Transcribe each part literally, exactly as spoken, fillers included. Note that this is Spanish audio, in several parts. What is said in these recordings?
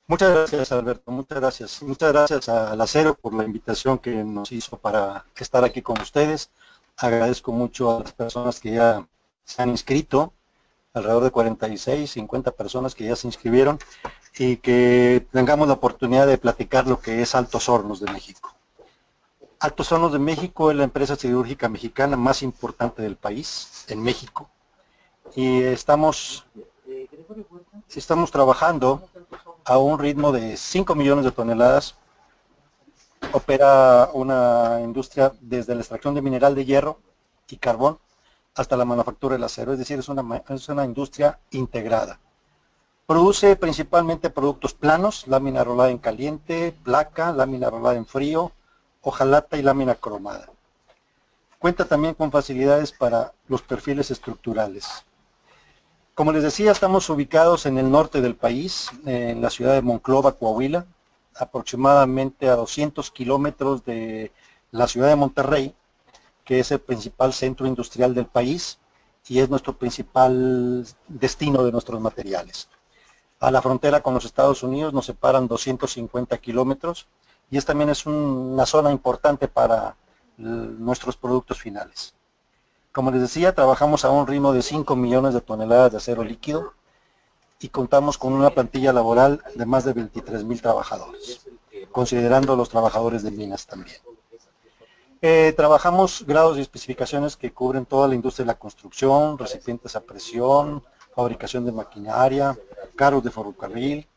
Muchas gracias, Alberto, muchas gracias. Muchas gracias al Acero por la invitación que nos hizo para estar aquí con ustedes. Agradezco mucho a las personas que ya se han inscrito, alrededor de cuarenta y seis, cincuenta personas que ya se inscribieron, y que tengamos la oportunidad de platicar lo que es Altos Hornos de México. Altos Hornos de México es la empresa siderúrgica mexicana más importante del país, en México, y estamos, estamos trabajando a un ritmo de cinco millones de toneladas. Opera una industria desde la extracción de mineral de hierro y carbón hasta la manufactura del acero, es decir, es una, es una industria integrada. Produce principalmente productos planos, lámina rolada en caliente, placa, lámina rolada en frío, hojalata y lámina cromada. Cuenta también con facilidades para los perfiles estructurales. Como les decía, estamos ubicados en el norte del país, en la ciudad de Monclova, Coahuila, aproximadamente a doscientos kilómetros de la ciudad de Monterrey, que es el principal centro industrial del país y es nuestro principal destino de nuestros materiales. A la frontera con los Estados Unidos nos separan doscientos cincuenta kilómetros y es, también es un, una zona importante para nuestros productos finales. Como les decía, trabajamos a un ritmo de cinco millones de toneladas de acero líquido y contamos con una plantilla laboral de más de veintitrés mil trabajadores, considerando los trabajadores de minas también. Eh, trabajamos grados y especificaciones que cubren toda la industria de la construcción, recipientes a presión, fabricación de maquinaria, carros de ferrocarril,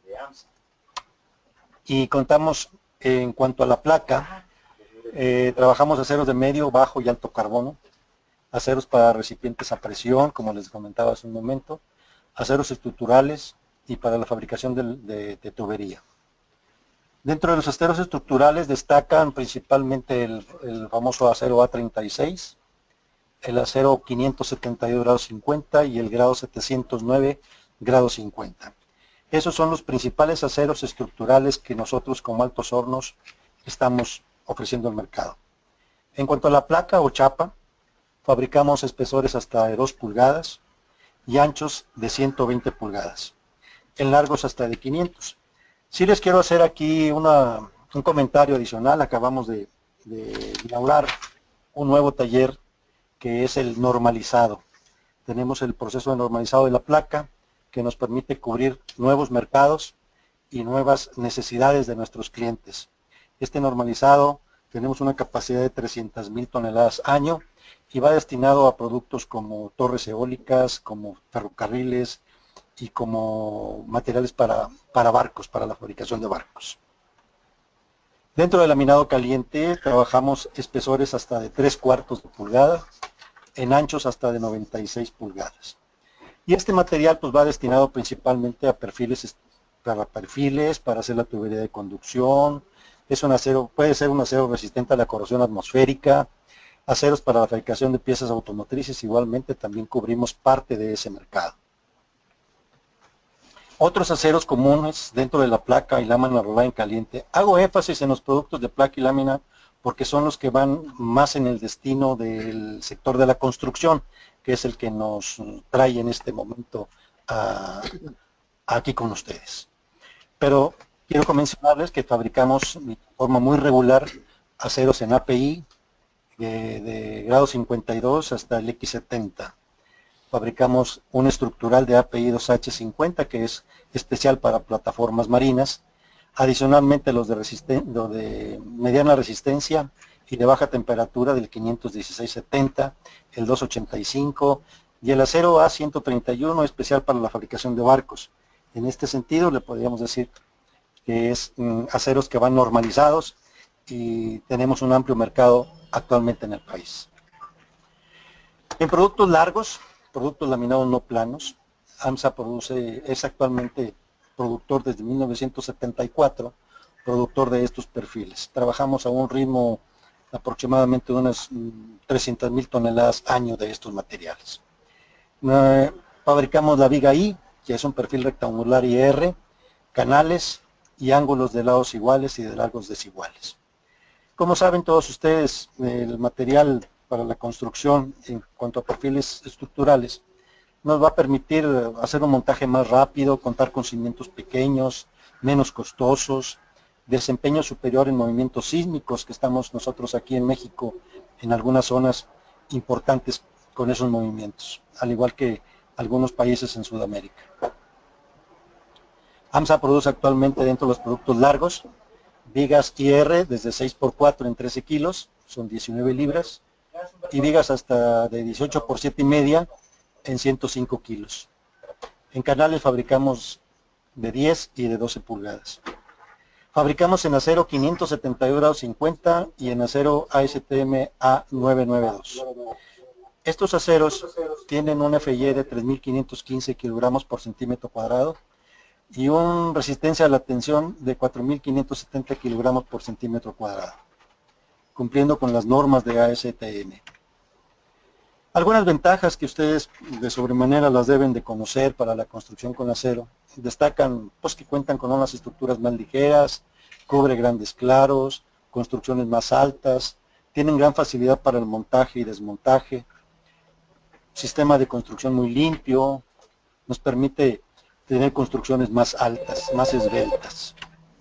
y contamos eh, en cuanto a la placa, eh, trabajamos aceros de medio, bajo y alto carbono, aceros para recipientes a presión, como les comentaba hace un momento, aceros estructurales y para la fabricación de, de, de tubería. Dentro de los aceros estructurales destacan principalmente el, el famoso acero A treinta y seis, el acero quinientos setenta y dos grados cincuenta y el grado setecientos nueve grados cincuenta. Esos son los principales aceros estructurales que nosotros como Altos Hornos estamos ofreciendo al mercado. En cuanto a la placa o chapa, fabricamos espesores hasta de dos pulgadas y anchos de ciento veinte pulgadas, en largos hasta de quinientos. Sí les quiero hacer aquí una, un comentario adicional. Acabamos de, de inaugurar un nuevo taller que es el normalizado. Tenemos el proceso de normalizado de la placa que nos permite cubrir nuevos mercados y nuevas necesidades de nuestros clientes. Este normalizado tenemos una capacidad de trescientas mil toneladas año y va destinado a productos como torres eólicas, como ferrocarriles y como materiales para, para barcos, para la fabricación de barcos. Dentro del laminado caliente trabajamos espesores hasta de tres cuartos de pulgada, en anchos hasta de noventa y seis pulgadas. Y este material pues va destinado principalmente a perfiles, para perfiles, para hacer la tubería de conducción. Es un acero, puede ser un acero resistente a la corrosión atmosférica, aceros para la fabricación de piezas automotrices, igualmente también cubrimos parte de ese mercado. Otros aceros comunes dentro de la placa y lámina rolada en caliente. Hago énfasis en los productos de placa y lámina porque son los que van más en el destino del sector de la construcción, que es el que nos trae en este momento a, aquí con ustedes. Pero quiero mencionarles que fabricamos de forma muy regular aceros en A P I de, de grado cincuenta y dos hasta el X setenta. Fabricamos un estructural de A P I dos H cincuenta que es especial para plataformas marinas. Adicionalmente los de, resisten los de mediana resistencia y de baja temperatura del quinientos dieciséis setenta, el doscientos ochenta y cinco y el acero A ciento treinta y uno especial para la fabricación de barcos. En este sentido le podríamos decir que es mm, aceros que van normalizados y tenemos un amplio mercado actualmente en el país. En productos largos, productos laminados no planos, AMSA produce, es actualmente productor desde mil novecientos setenta y cuatro, productor de estos perfiles. Trabajamos a un ritmo aproximadamente de unas trescientas mil toneladas año de estos materiales. Eh, fabricamos la viga I, que es un perfil rectangular I R, canales y ángulos de lados iguales y de largos desiguales. Como saben todos ustedes, el material para la construcción en cuanto a perfiles estructurales nos va a permitir hacer un montaje más rápido, contar con cimientos pequeños, menos costosos, desempeño superior en movimientos sísmicos, que estamos nosotros aquí en México en algunas zonas importantes con esos movimientos, al igual que algunos países en Sudamérica. AMSA produce actualmente dentro de los productos largos, vigas I R desde seis por cuatro en trece kilos, son diecinueve libras, y vigas hasta de dieciocho por siete y media en ciento cinco kilos. En canales fabricamos de diez y de doce pulgadas. Fabricamos en acero quinientos setenta y dos grados cincuenta y en acero A S T M A novecientos noventa y dos. Estos aceros tienen un F Y de tres mil quinientos quince kilogramos por centímetro cuadrado y una resistencia a la tensión de cuatro mil quinientos setenta kilogramos por centímetro cuadrado, cumpliendo con las normas de A S T M. Algunas ventajas que ustedes de sobremanera las deben de conocer para la construcción con acero, destacan pues que cuentan con unas estructuras más ligeras, cubre grandes claros, construcciones más altas, tienen gran facilidad para el montaje y desmontaje, sistema de construcción muy limpio, nos permite tener construcciones más altas, más esbeltas.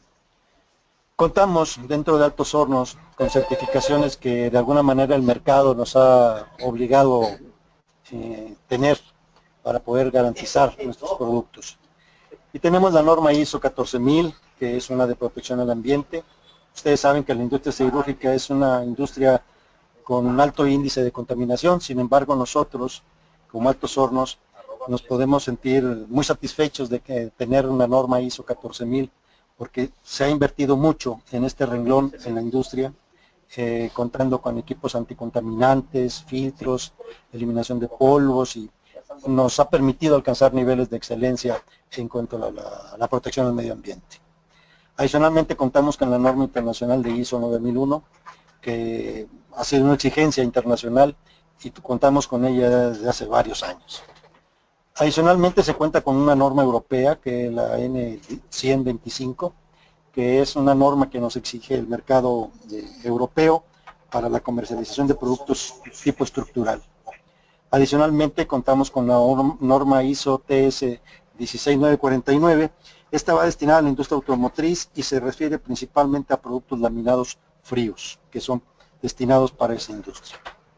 Contamos dentro de Altos Hornos con certificaciones que de alguna manera el mercado nos ha obligado a eh, tener para poder garantizar nuestros productos. Y tenemos la norma I S O catorce mil, que es una de protección al ambiente. Ustedes saben que la industria siderúrgica es una industria con un alto índice de contaminación, sin embargo nosotros, como Altos Hornos, nos podemos sentir muy satisfechos de que tener una norma I S O catorce mil, porque se ha invertido mucho en este renglón en la industria, eh, contando con equipos anticontaminantes, filtros, eliminación de polvos, y nos ha permitido alcanzar niveles de excelencia en cuanto a la, la, la protección del medio ambiente. Adicionalmente contamos con la norma internacional de I S O nueve mil uno, que ha sido una exigencia internacional y contamos con ella desde hace varios años. Adicionalmente se cuenta con una norma europea, que es la N ciento veinticinco, que es una norma que nos exige el mercado de, europeo para la comercialización de productos tipo estructural. Adicionalmente contamos con la norma I S O T S dieciséis mil novecientos cuarenta y nueve. Esta va destinada a la industria automotriz y se refiere principalmente a productos laminados fríos, que son destinados para esa industria.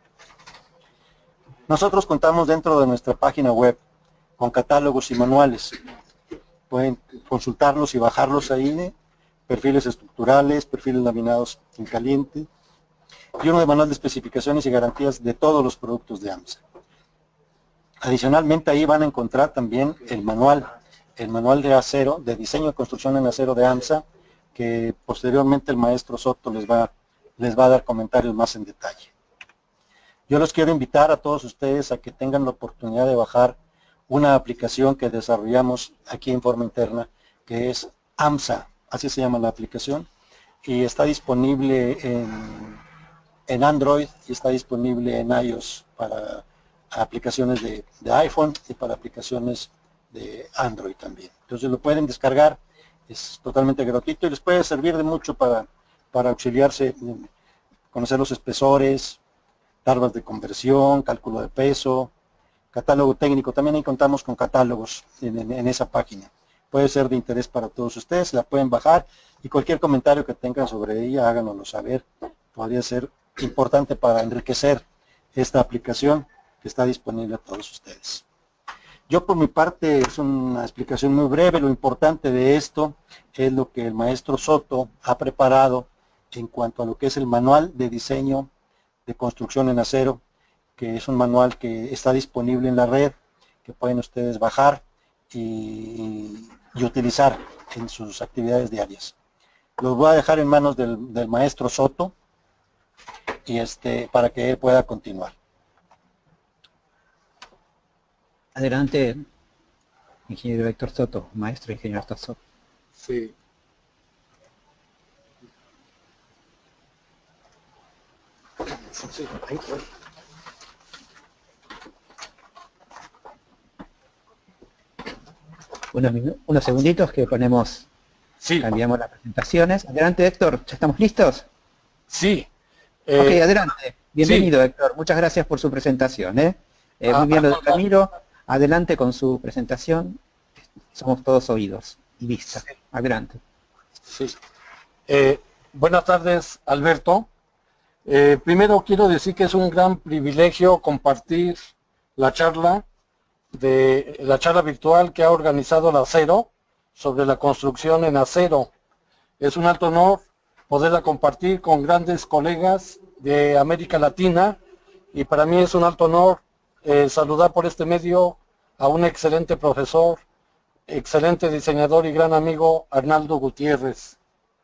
Nosotros contamos dentro de nuestra página web con catálogos y manuales. Pueden consultarlos y bajarlos ahí, perfiles estructurales, perfiles laminados en caliente, y uno de manual de especificaciones y garantías de todos los productos de AMSA. Adicionalmente ahí van a encontrar también el manual, el manual de acero, de diseño y construcción en acero de AMSA, que posteriormente el maestro Soto les va, les va a dar comentarios más en detalle. Yo los quiero invitar a todos ustedes a que tengan la oportunidad de bajar una aplicación que desarrollamos aquí en forma interna, que es AMSA, así se llama la aplicación, y está disponible en, en Android y está disponible en iOS para aplicaciones de, de iPhone y para aplicaciones de Android también. Entonces lo pueden descargar, es totalmente gratuito y les puede servir de mucho para, para auxiliarse, conocer los espesores, tablas de conversión, cálculo de peso, catálogo técnico. También ahí contamos con catálogos en, en, en esa página. Puede ser de interés para todos ustedes, la pueden bajar y cualquier comentario que tengan sobre ella, háganoslo saber. Podría ser importante para enriquecer esta aplicación que está disponible a todos ustedes. Yo por mi parte, es una explicación muy breve. Lo importante de esto es lo que el maestro Soto ha preparado en cuanto a lo que es el manual de diseño de construcción en acero, que es un manual que está disponible en la red, que pueden ustedes bajar y, y utilizar en sus actividades diarias. Los voy a dejar en manos del, del maestro Soto y este, para que él pueda continuar. Adelante, ingeniero Héctor Soto, maestro ingeniero Héctor Soto. Sí. Sí, ahí fue. Unos, unos segunditos que ponemos, sí. Cambiamos las presentaciones. Adelante, Héctor, ¿ya estamos listos? Sí. Eh, ok, adelante. Bienvenido, sí. Héctor. Muchas gracias por su presentación. ¿eh? Eh, muy bien lo de Ramiro. Adelante con su presentación. Somos todos oídos y vista. Adelante. Sí. Eh, buenas tardes, Alberto. Eh, primero quiero decir que es un gran privilegio compartir la charla de la charla virtual que ha organizado la Acero sobre la construcción en acero. Es un alto honor poderla compartir con grandes colegas de América Latina y para mí es un alto honor eh, saludar por este medio a un excelente profesor, excelente diseñador y gran amigo, Arnaldo Gutiérrez.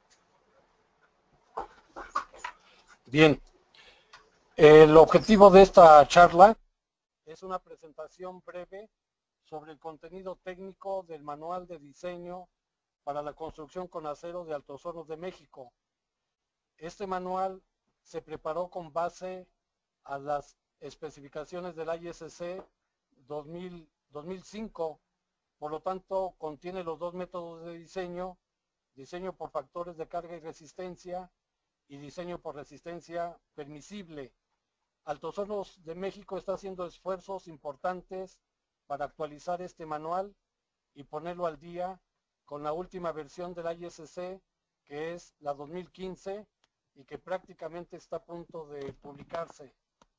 Bien, el objetivo de esta charla es una presentación breve sobre el contenido técnico del Manual de Diseño para la Construcción con Acero de Altos Hornos de México. Este manual se preparó con base a las especificaciones del I S C dos mil, dos mil cinco, por lo tanto contiene los dos métodos de diseño, diseño por factores de carga y resistencia y diseño por resistencia permisible. Altos Hornos de México está haciendo esfuerzos importantes para actualizar este manual y ponerlo al día con la última versión del I S C, que es la dos mil quince y que prácticamente está a punto de publicarse.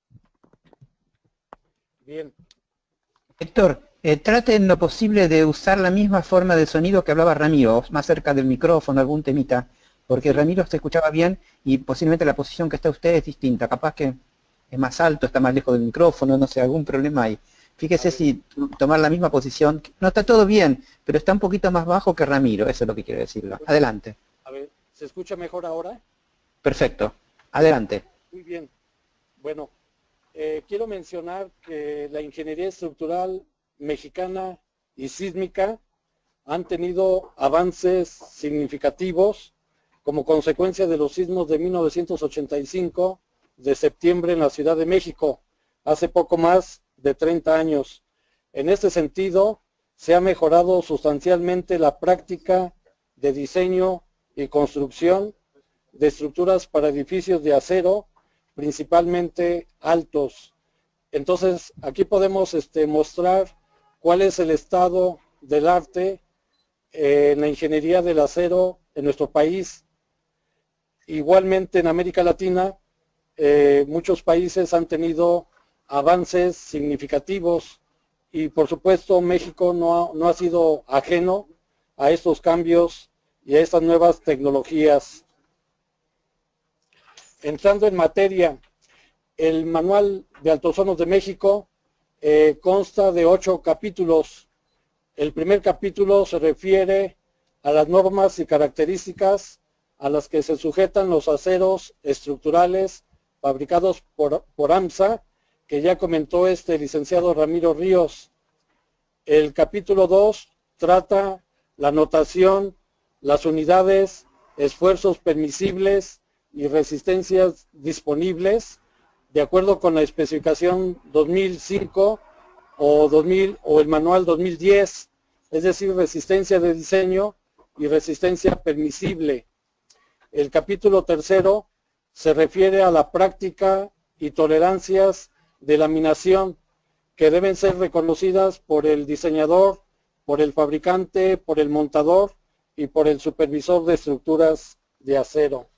Bien. Héctor, eh, trate en lo posible de usar la misma forma de sonido que hablaba Ramiro, más cerca del micrófono, algún temita, porque Ramiro se escuchaba bien y posiblemente la posición que está usted es distinta, capaz que es más alto, está más lejos del micrófono, no sé, algún problema hay. Fíjese si tomar la misma posición, no está todo bien, pero está un poquito más bajo que Ramiro, eso es lo que quiero decirlo. Adelante. A ver, ¿se escucha mejor ahora? Perfecto, adelante. Muy bien. Bueno, eh, quiero mencionar que la ingeniería estructural mexicana y sísmica han tenido avances significativos como consecuencia de los sismos de mil novecientos ochenta y cinco de septiembre en la Ciudad de México, hace poco más de treinta años. En este sentido, se ha mejorado sustancialmente la práctica de diseño y construcción de estructuras para edificios de acero, principalmente altos. Entonces, aquí podemos este, mostrar cuál es el estado del arte eh, en la ingeniería del acero en nuestro país. Igualmente en América Latina, eh, muchos países han tenido avances significativos y por supuesto México no ha, no ha sido ajeno a estos cambios y a estas nuevas tecnologías. Entrando en materia, el Manual de Altos Hornos de México eh, consta de ocho capítulos. El primer capítulo se refiere a las normas y características a las que se sujetan los aceros estructurales fabricados por, por AMSA, que ya comentó este licenciado Ramiro Ríos. El capítulo dos trata la notación, las unidades, esfuerzos permisibles y resistencias disponibles, de acuerdo con la especificación dos mil cinco o, dos mil, o el manual dos mil diez, es decir, resistencia de diseño y resistencia permisible. El capítulo tercero se refiere a la práctica y tolerancias de laminación que deben ser reconocidas por el diseñador, por el fabricante, por el montador y por el supervisor de estructuras de acero.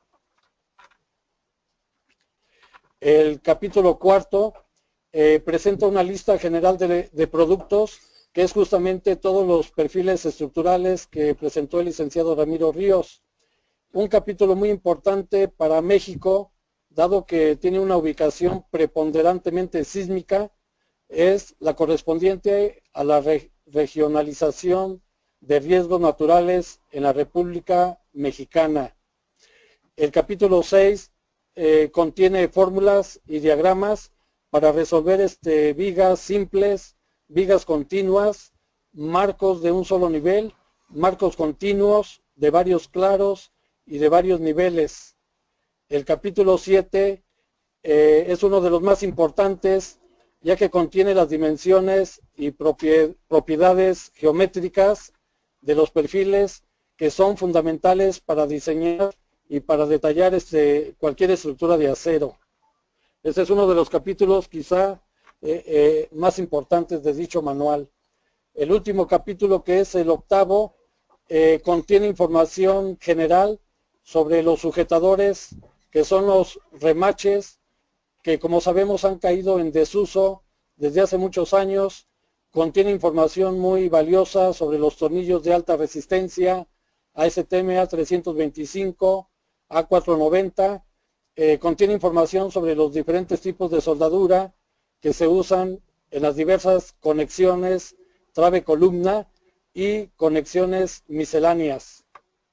El capítulo cuarto eh, presenta una lista general de, de productos, que es justamente todos los perfiles estructurales que presentó el licenciado Ramiro Ríos. Un capítulo muy importante para México, dado que tiene una ubicación preponderantemente sísmica, es la correspondiente a la re, regionalización de riesgos naturales en la República Mexicana. El capítulo seis eh, contiene fórmulas y diagramas para resolver este, vigas simples, vigas continuas, marcos de un solo nivel, marcos continuos de varios claros y de varios niveles. El capítulo siete eh, es uno de los más importantes, ya que contiene las dimensiones y propiedades geométricas de los perfiles que son fundamentales para diseñar y para detallar este, cualquier estructura de acero. Este es uno de los capítulos quizá eh, eh, más importantes de dicho manual. El último capítulo, que es el octavo, eh, contiene información general sobre los sujetadores, que son los remaches, que como sabemos han caído en desuso desde hace muchos años. Contiene información muy valiosa sobre los tornillos de alta resistencia, A S T M A trescientos veinticinco, A cuatrocientos noventa, eh, contiene información sobre los diferentes tipos de soldadura que se usan en las diversas conexiones trave-columna y conexiones misceláneas.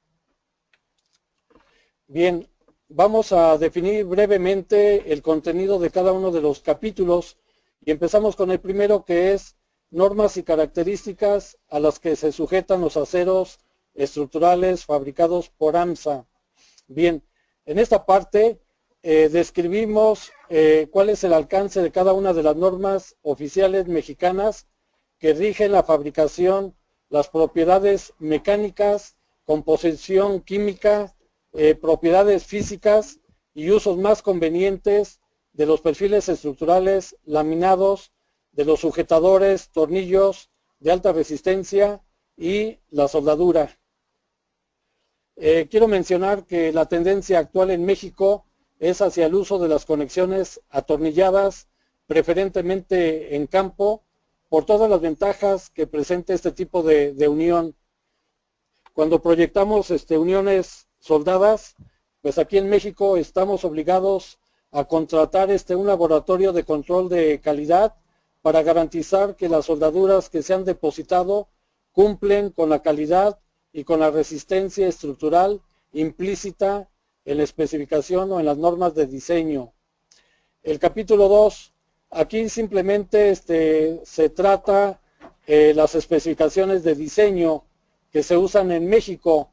Bien, vamos a definir brevemente el contenido de cada uno de los capítulos y empezamos con el primero, que es normas y características a las que se sujetan los aceros estructurales fabricados por AMSA. Bien, en esta parte eh, describimos eh, cuál es el alcance de cada una de las normas oficiales mexicanas que rigen la fabricación, las propiedades mecánicas, composición química, eh, propiedades físicas y usos más convenientes de los perfiles estructurales laminados, de los sujetadores, tornillos de alta resistencia y la soldadura. Eh, quiero mencionar que la tendencia actual en México es hacia el uso de las conexiones atornilladas, preferentemente en campo, por todas las ventajas que presenta este tipo de, de unión. Cuando proyectamos este, uniones soldadas, pues aquí en México estamos obligados a contratar este, un laboratorio de control de calidad para garantizar que las soldaduras que se han depositado cumplen con la calidad y con la resistencia estructural implícita en la especificación o en las normas de diseño. El capítulo dos, aquí simplemente este, se trata eh, las especificaciones de diseño que se usan en México,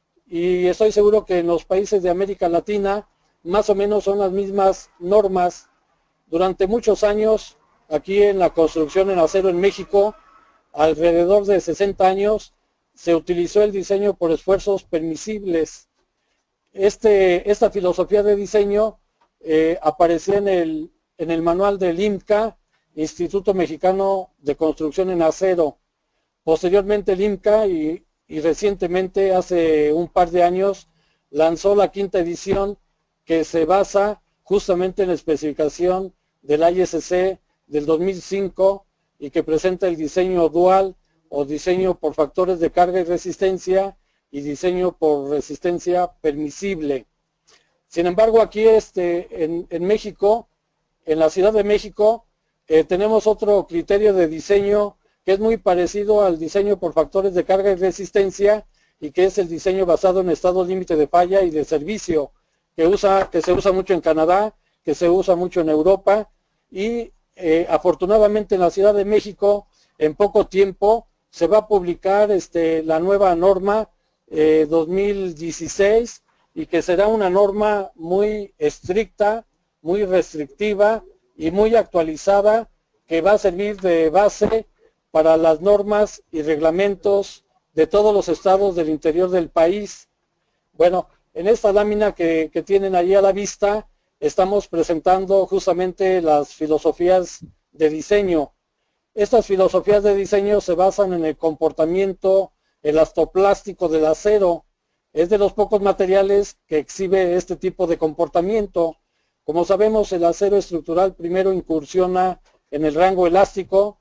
y estoy seguro que en los países de América Latina más o menos son las mismas normas. Durante muchos años, aquí en la construcción en acero en México, alrededor de sesenta años, se utilizó el diseño por esfuerzos permisibles. Este, esta filosofía de diseño eh, apareció en el, en el manual del IMCA, Instituto Mexicano de Construcción en Acero. Posteriormente el IMCA y, y recientemente, hace un par de años, lanzó la quinta edición, que se basa justamente en la especificación del I S C del dos mil cinco y que presenta el diseño dual o diseño por factores de carga y resistencia y diseño por resistencia permisible. Sin embargo, aquí este, en, en México, en la Ciudad de México, eh, tenemos otro criterio de diseño que es muy parecido al diseño por factores de carga y resistencia, y que es el diseño basado en estado límite de falla y de servicio, que, usa, que se usa mucho en Canadá, que se usa mucho en Europa, y eh, afortunadamente en la Ciudad de México, en poco tiempo, se va a publicar este, la nueva norma eh, dos mil dieciséis, y que será una norma muy estricta, muy restrictiva y muy actualizada, que va a servir de base para las normas y reglamentos de todos los estados del interior del país. Bueno, en esta lámina que, que tienen allí a la vista, estamos presentando justamente las filosofías de diseño. Estas filosofías de diseño se basan en el comportamiento elastoplástico del acero. Es de los pocos materiales que exhibe este tipo de comportamiento. Como sabemos, el acero estructural primero incursiona en el rango elástico,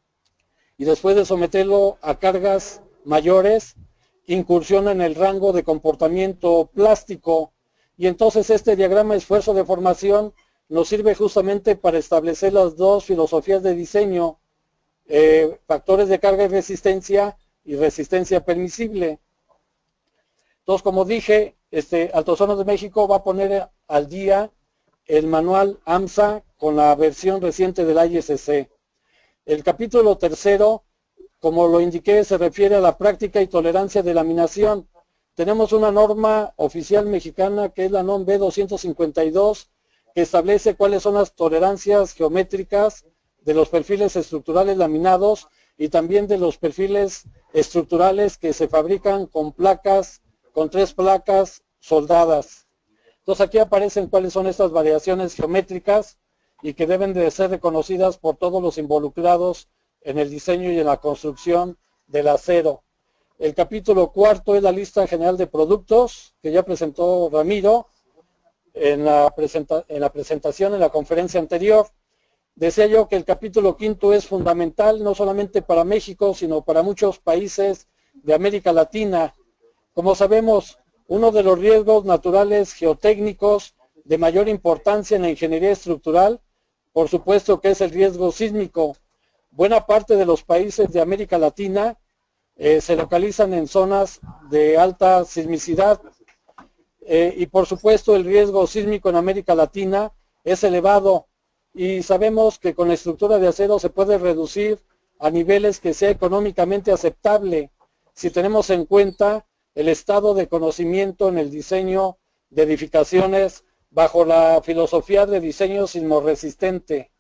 y después de someterlo a cargas mayores, incursiona en el rango de comportamiento plástico. Y entonces este diagrama de esfuerzo de formación nos sirve justamente para establecer las dos filosofías de diseño, eh, factores de carga y resistencia y resistencia permisible. Entonces, como dije, este, Altos Hornos de México va a poner al día el manual AMSA con la versión reciente del I S C. El capítulo tercero, como lo indiqué, se refiere a la práctica y tolerancia de laminación. Tenemos una norma oficial mexicana que es la NOM B doscientos cincuenta y dos, que establece cuáles son las tolerancias geométricas de los perfiles estructurales laminados y también de los perfiles estructurales que se fabrican con placas, con tres placas soldadas. Entonces aquí aparecen cuáles son estas variaciones geométricas, y que deben de ser reconocidas por todos los involucrados en el diseño y en la construcción del acero. El capítulo cuarto es la lista general de productos que ya presentó Ramiro en la, presenta en la presentación en la conferencia anterior. Decía yo que el capítulo quinto es fundamental no solamente para México, sino para muchos países de América Latina. Como sabemos, uno de los riesgos naturales geotécnicos de mayor importancia en la ingeniería estructural, por supuesto que es el riesgo sísmico. Buena parte de los países de América Latina eh, se localizan en zonas de alta sismicidad eh, y por supuesto el riesgo sísmico en América Latina es elevado y sabemos que con la estructura de acero se puede reducir a niveles que sea económicamente aceptable si tenemos en cuenta el estado de conocimiento en el diseño de edificaciones bajo la filosofía de diseño sismorresistente.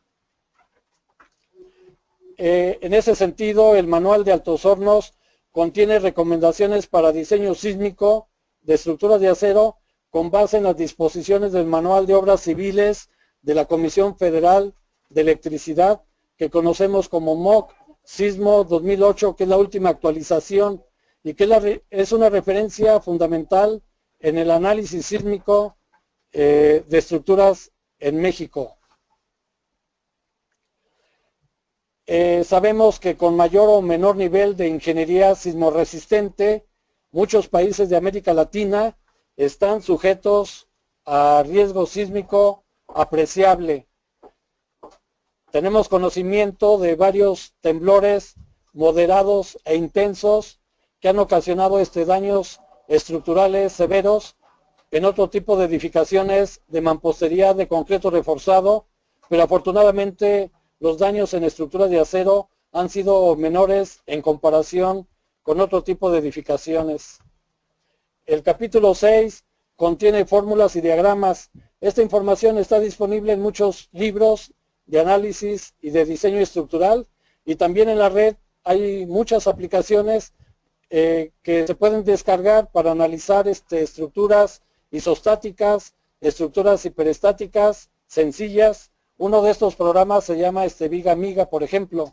Eh, en ese sentido, el manual de Altos Hornos contiene recomendaciones para diseño sísmico de estructuras de acero con base en las disposiciones del Manual de Obras Civiles de la Comisión Federal de Electricidad, que conocemos como M O C Sismo dos mil ocho, que es la última actualización y que es, la, es una referencia fundamental en el análisis sísmico eh, de estructuras en México. Eh, sabemos que con mayor o menor nivel de ingeniería sismorresistente, muchos países de América Latina están sujetos a riesgo sísmico apreciable. Tenemos conocimiento de varios temblores moderados e intensos que han ocasionado este daños estructurales severos en otro tipo de edificaciones de mampostería de concreto reforzado, pero afortunadamente los daños en estructuras de acero han sido menores en comparación con otro tipo de edificaciones. El capítulo seis contiene fórmulas y diagramas. Esta información está disponible en muchos libros de análisis y de diseño estructural y también en la red hay muchas aplicaciones eh, que se pueden descargar para analizar este, estructuras isostáticas, estructuras hiperestáticas sencillas. Uno de estos programas se llama este Viga Amiga, por ejemplo.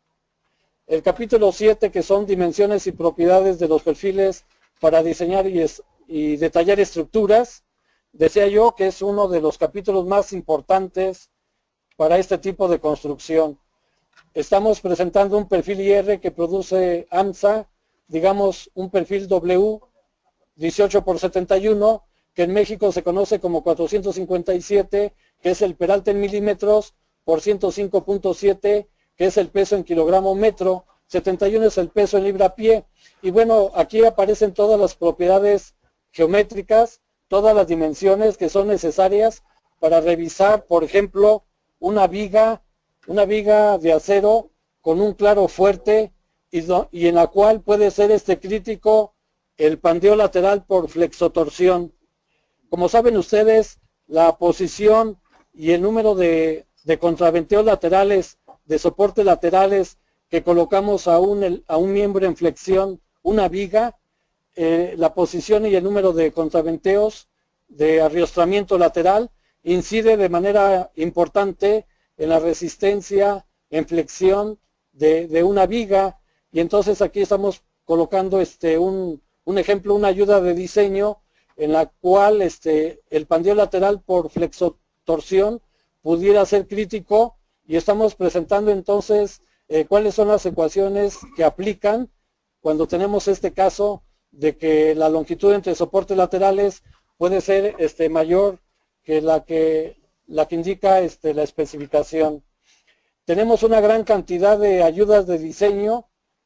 El capítulo siete, que son dimensiones y propiedades de los perfiles para diseñar y, es, y detallar estructuras, decía yo que es uno de los capítulos más importantes para este tipo de construcción. Estamos presentando un perfil I R que produce AMSA, digamos un perfil W dieciocho por setenta y uno, que en México se conoce como cuatrocientos cincuenta y siete, que es el peralte en milímetros, por ciento cinco punto siete, que es el peso en kilogramo metro, setenta y uno es el peso en libra pie. Y bueno, aquí aparecen todas las propiedades geométricas, todas las dimensiones que son necesarias para revisar, por ejemplo, una viga, una viga de acero con un claro fuerte y, do, y en la cual puede ser este crítico el pandeo lateral por flexotorsión. Como saben ustedes, la posición y el número de, de contraventeos laterales, de soportes laterales que colocamos a un, a un miembro en flexión, una viga, eh, la posición y el número de contraventeos de arriostramiento lateral incide de manera importante en la resistencia en flexión de, de una viga, y entonces aquí estamos colocando este un, un ejemplo, una ayuda de diseño en la cual este, el pandeo lateral por flexotorsión pudiera ser crítico, y estamos presentando entonces eh, cuáles son las ecuaciones que aplican cuando tenemos este caso de que la longitud entre soportes laterales puede ser este, mayor que la que, la que indica este, la especificación. Tenemos una gran cantidad de ayudas de diseño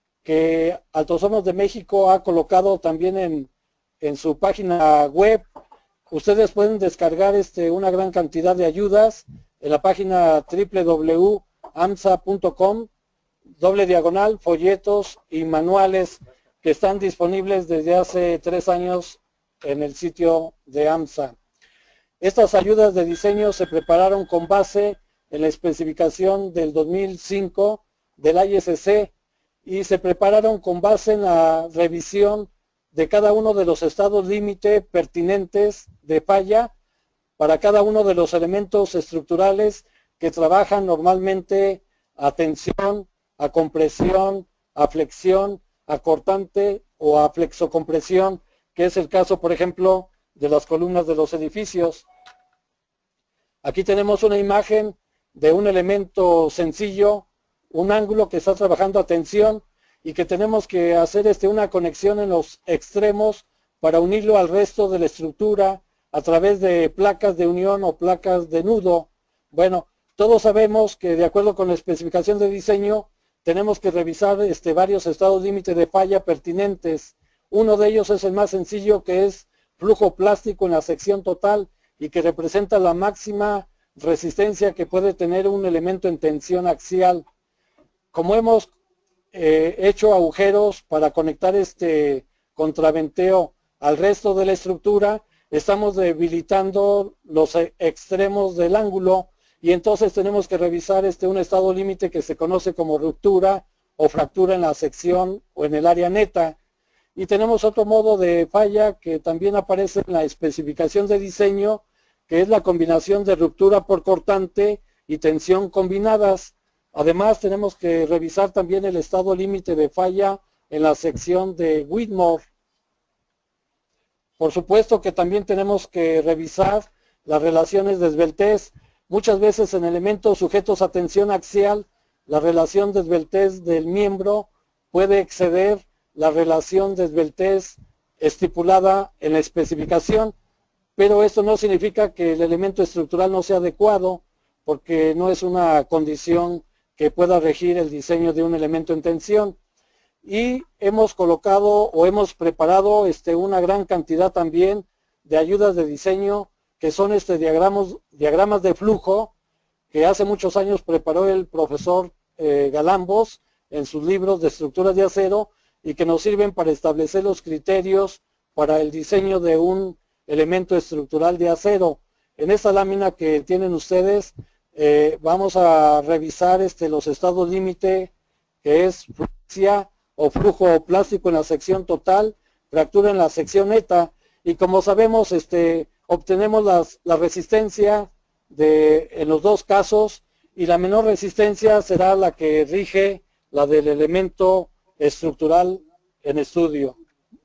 que Altos Hornos de México ha colocado también en, en su página web. Ustedes pueden descargar este, una gran cantidad de ayudas en la página doble u doble u doble u punto amsa punto com, doble diagonal, folletos y manuales que están disponibles desde hace tres años en el sitio de AMSA. Estas ayudas de diseño se prepararon con base en la especificación del dos mil cinco del I S C y se prepararon con base en la revisión de cada uno de los estados límite pertinentes de falla para cada uno de los elementos estructurales que trabajan normalmente a tensión, a compresión, a flexión, a cortante o a flexocompresión, que es el caso, por ejemplo, de las columnas de los edificios. Aquí tenemos una imagen de un elemento sencillo, un ángulo que está trabajando a tensión y que tenemos que hacer este, una conexión en los extremos para unirlo al resto de la estructura a través de placas de unión o placas de nudo. Bueno, todos sabemos que de acuerdo con la especificación de diseño tenemos que revisar este, varios estados límite de falla pertinentes. Uno de ellos es el más sencillo, que es flujo plástico en la sección total y que representa la máxima resistencia que puede tener un elemento en tensión axial. Como hemos eh, hecho agujeros para conectar este contraventeo al resto de la estructura, estamos debilitando los extremos del ángulo y entonces tenemos que revisar este, un estado límite que se conoce como ruptura o fractura en la sección o en el área neta. Y tenemos otro modo de falla que también aparece en la especificación de diseño, que es la combinación de ruptura por cortante y tensión combinadas. Además tenemos que revisar también el estado límite de falla en la sección de Whitmore. Por supuesto que también tenemos que revisar las relaciones de esbeltez. Muchas veces en elementos sujetos a tensión axial, la relación de esbeltez del miembro puede exceder la relación de esbeltez estipulada en la especificación, pero esto no significa que el elemento estructural no sea adecuado, porque no es una condición que pueda regir el diseño de un elemento en tensión. Y hemos colocado o hemos preparado este, una gran cantidad también de ayudas de diseño, que son este diagramas, diagramas de flujo, que hace muchos años preparó el profesor eh, Galambos en sus libros de estructuras de acero, y que nos sirven para establecer los criterios para el diseño de un elemento estructural de acero. En esta lámina que tienen ustedes, eh, vamos a revisar este, los estados límite, que es fluxia o flujo plástico en la sección total, fractura en la sección neta, y como sabemos, este, obtenemos las, la resistencia de, en los dos casos, y la menor resistencia será la que rige la del elemento estructural en estudio.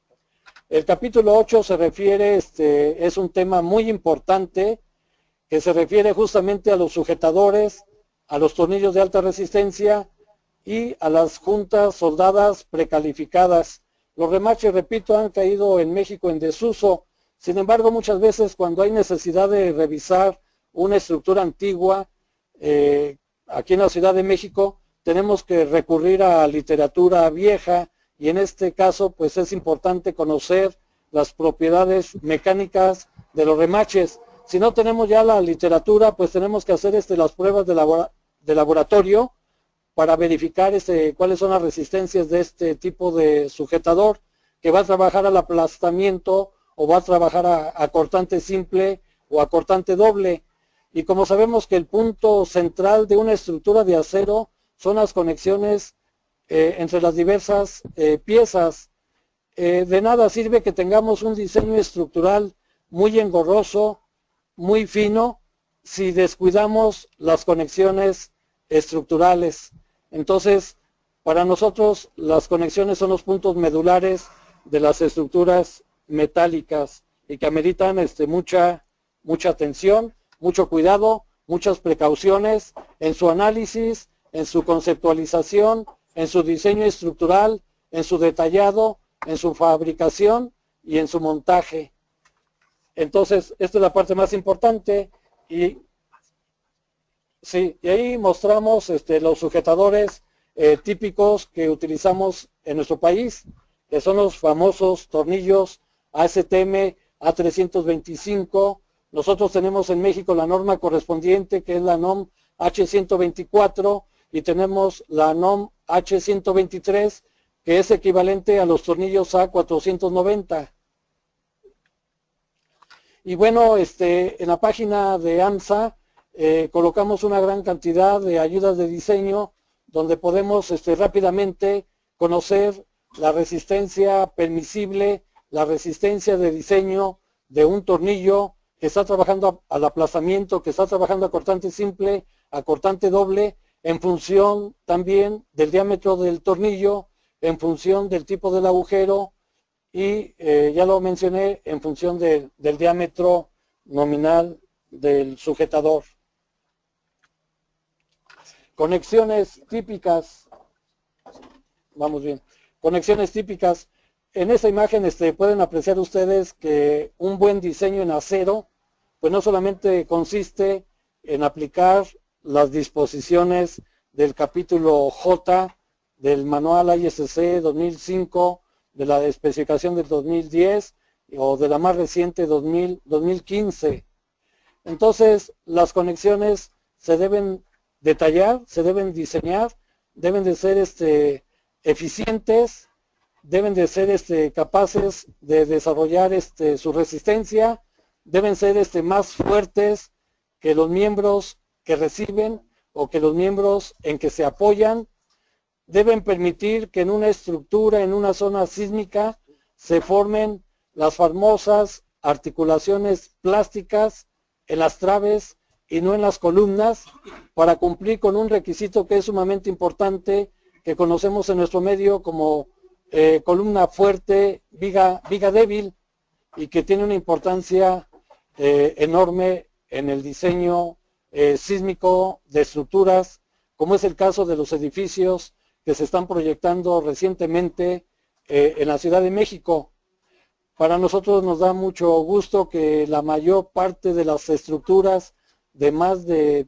El capítulo ocho se refiere, este, es un tema muy importante, que se refiere justamente a los sujetadores, a los tornillos de alta resistencia y a las juntas soldadas precalificadas. Los remaches, repito, han caído en México en desuso. Sin embargo, muchas veces cuando hay necesidad de revisar una estructura antigua, eh, aquí en la Ciudad de México, tenemos que recurrir a literatura vieja, y en este caso pues es importante conocer las propiedades mecánicas de los remaches. Si no tenemos ya la literatura, pues tenemos que hacer este, las pruebas de, labora, de laboratorio para verificar este, cuáles son las resistencias de este tipo de sujetador, que va a trabajar al aplastamiento o va a trabajar a, a cortante simple o a cortante doble. Y como sabemos que el punto central de una estructura de acero son las conexiones eh, entre las diversas eh, piezas. Eh, de nada sirve que tengamos un diseño estructural muy engorroso, muy fino, si descuidamos las conexiones estructurales. Entonces, para nosotros las conexiones son los puntos medulares de las estructuras metálicas y que ameritan este, mucha, mucha atención, mucho cuidado, muchas precauciones en su análisis, en su conceptualización, en su diseño estructural, en su detallado, en su fabricación y en su montaje. Entonces, esta es la parte más importante y, sí, y ahí mostramos este, los sujetadores eh, típicos que utilizamos en nuestro país, que son los famosos tornillos A S T M A trescientos veinticinco. Nosotros tenemos en México la norma correspondiente, que es la N O M H ciento veinticuatro, y tenemos la N O M H ciento veintitrés, que es equivalente a los tornillos A cuatrocientos noventa. Y bueno, este, en la página de AMSA eh, colocamos una gran cantidad de ayudas de diseño donde podemos este, rápidamente conocer la resistencia permisible, la resistencia de diseño de un tornillo que está trabajando al aplazamiento, que está trabajando a cortante simple, a cortante doble en función también del diámetro del tornillo, en función del tipo del agujero y, eh, ya lo mencioné, en función de, del diámetro nominal del sujetador. Conexiones típicas, vamos bien, conexiones típicas. En esta imagen este, pueden apreciar ustedes que un buen diseño en acero, pues no solamente consiste en aplicar las disposiciones del capítulo J del manual I S C dos mil cinco, de la especificación del dos mil diez o de la más reciente dos mil, dos mil quince. Entonces, las conexiones se deben detallar, se deben diseñar, deben de ser este, eficientes, deben de ser este, capaces de desarrollar este, su resistencia, deben ser este, más fuertes que los miembros que reciben o que los miembros en que se apoyan, deben permitir que en una estructura, en una zona sísmica, se formen las famosas articulaciones plásticas en las traves y no en las columnas, para cumplir con un requisito que es sumamente importante, que conocemos en nuestro medio como eh, columna fuerte, viga, viga débil, y que tiene una importancia eh, enorme en el diseño eh, sísmico de estructuras, como es el caso de los edificios que se están proyectando recientemente eh, en la Ciudad de México. Para nosotros nos da mucho gusto que la mayor parte de las estructuras de más de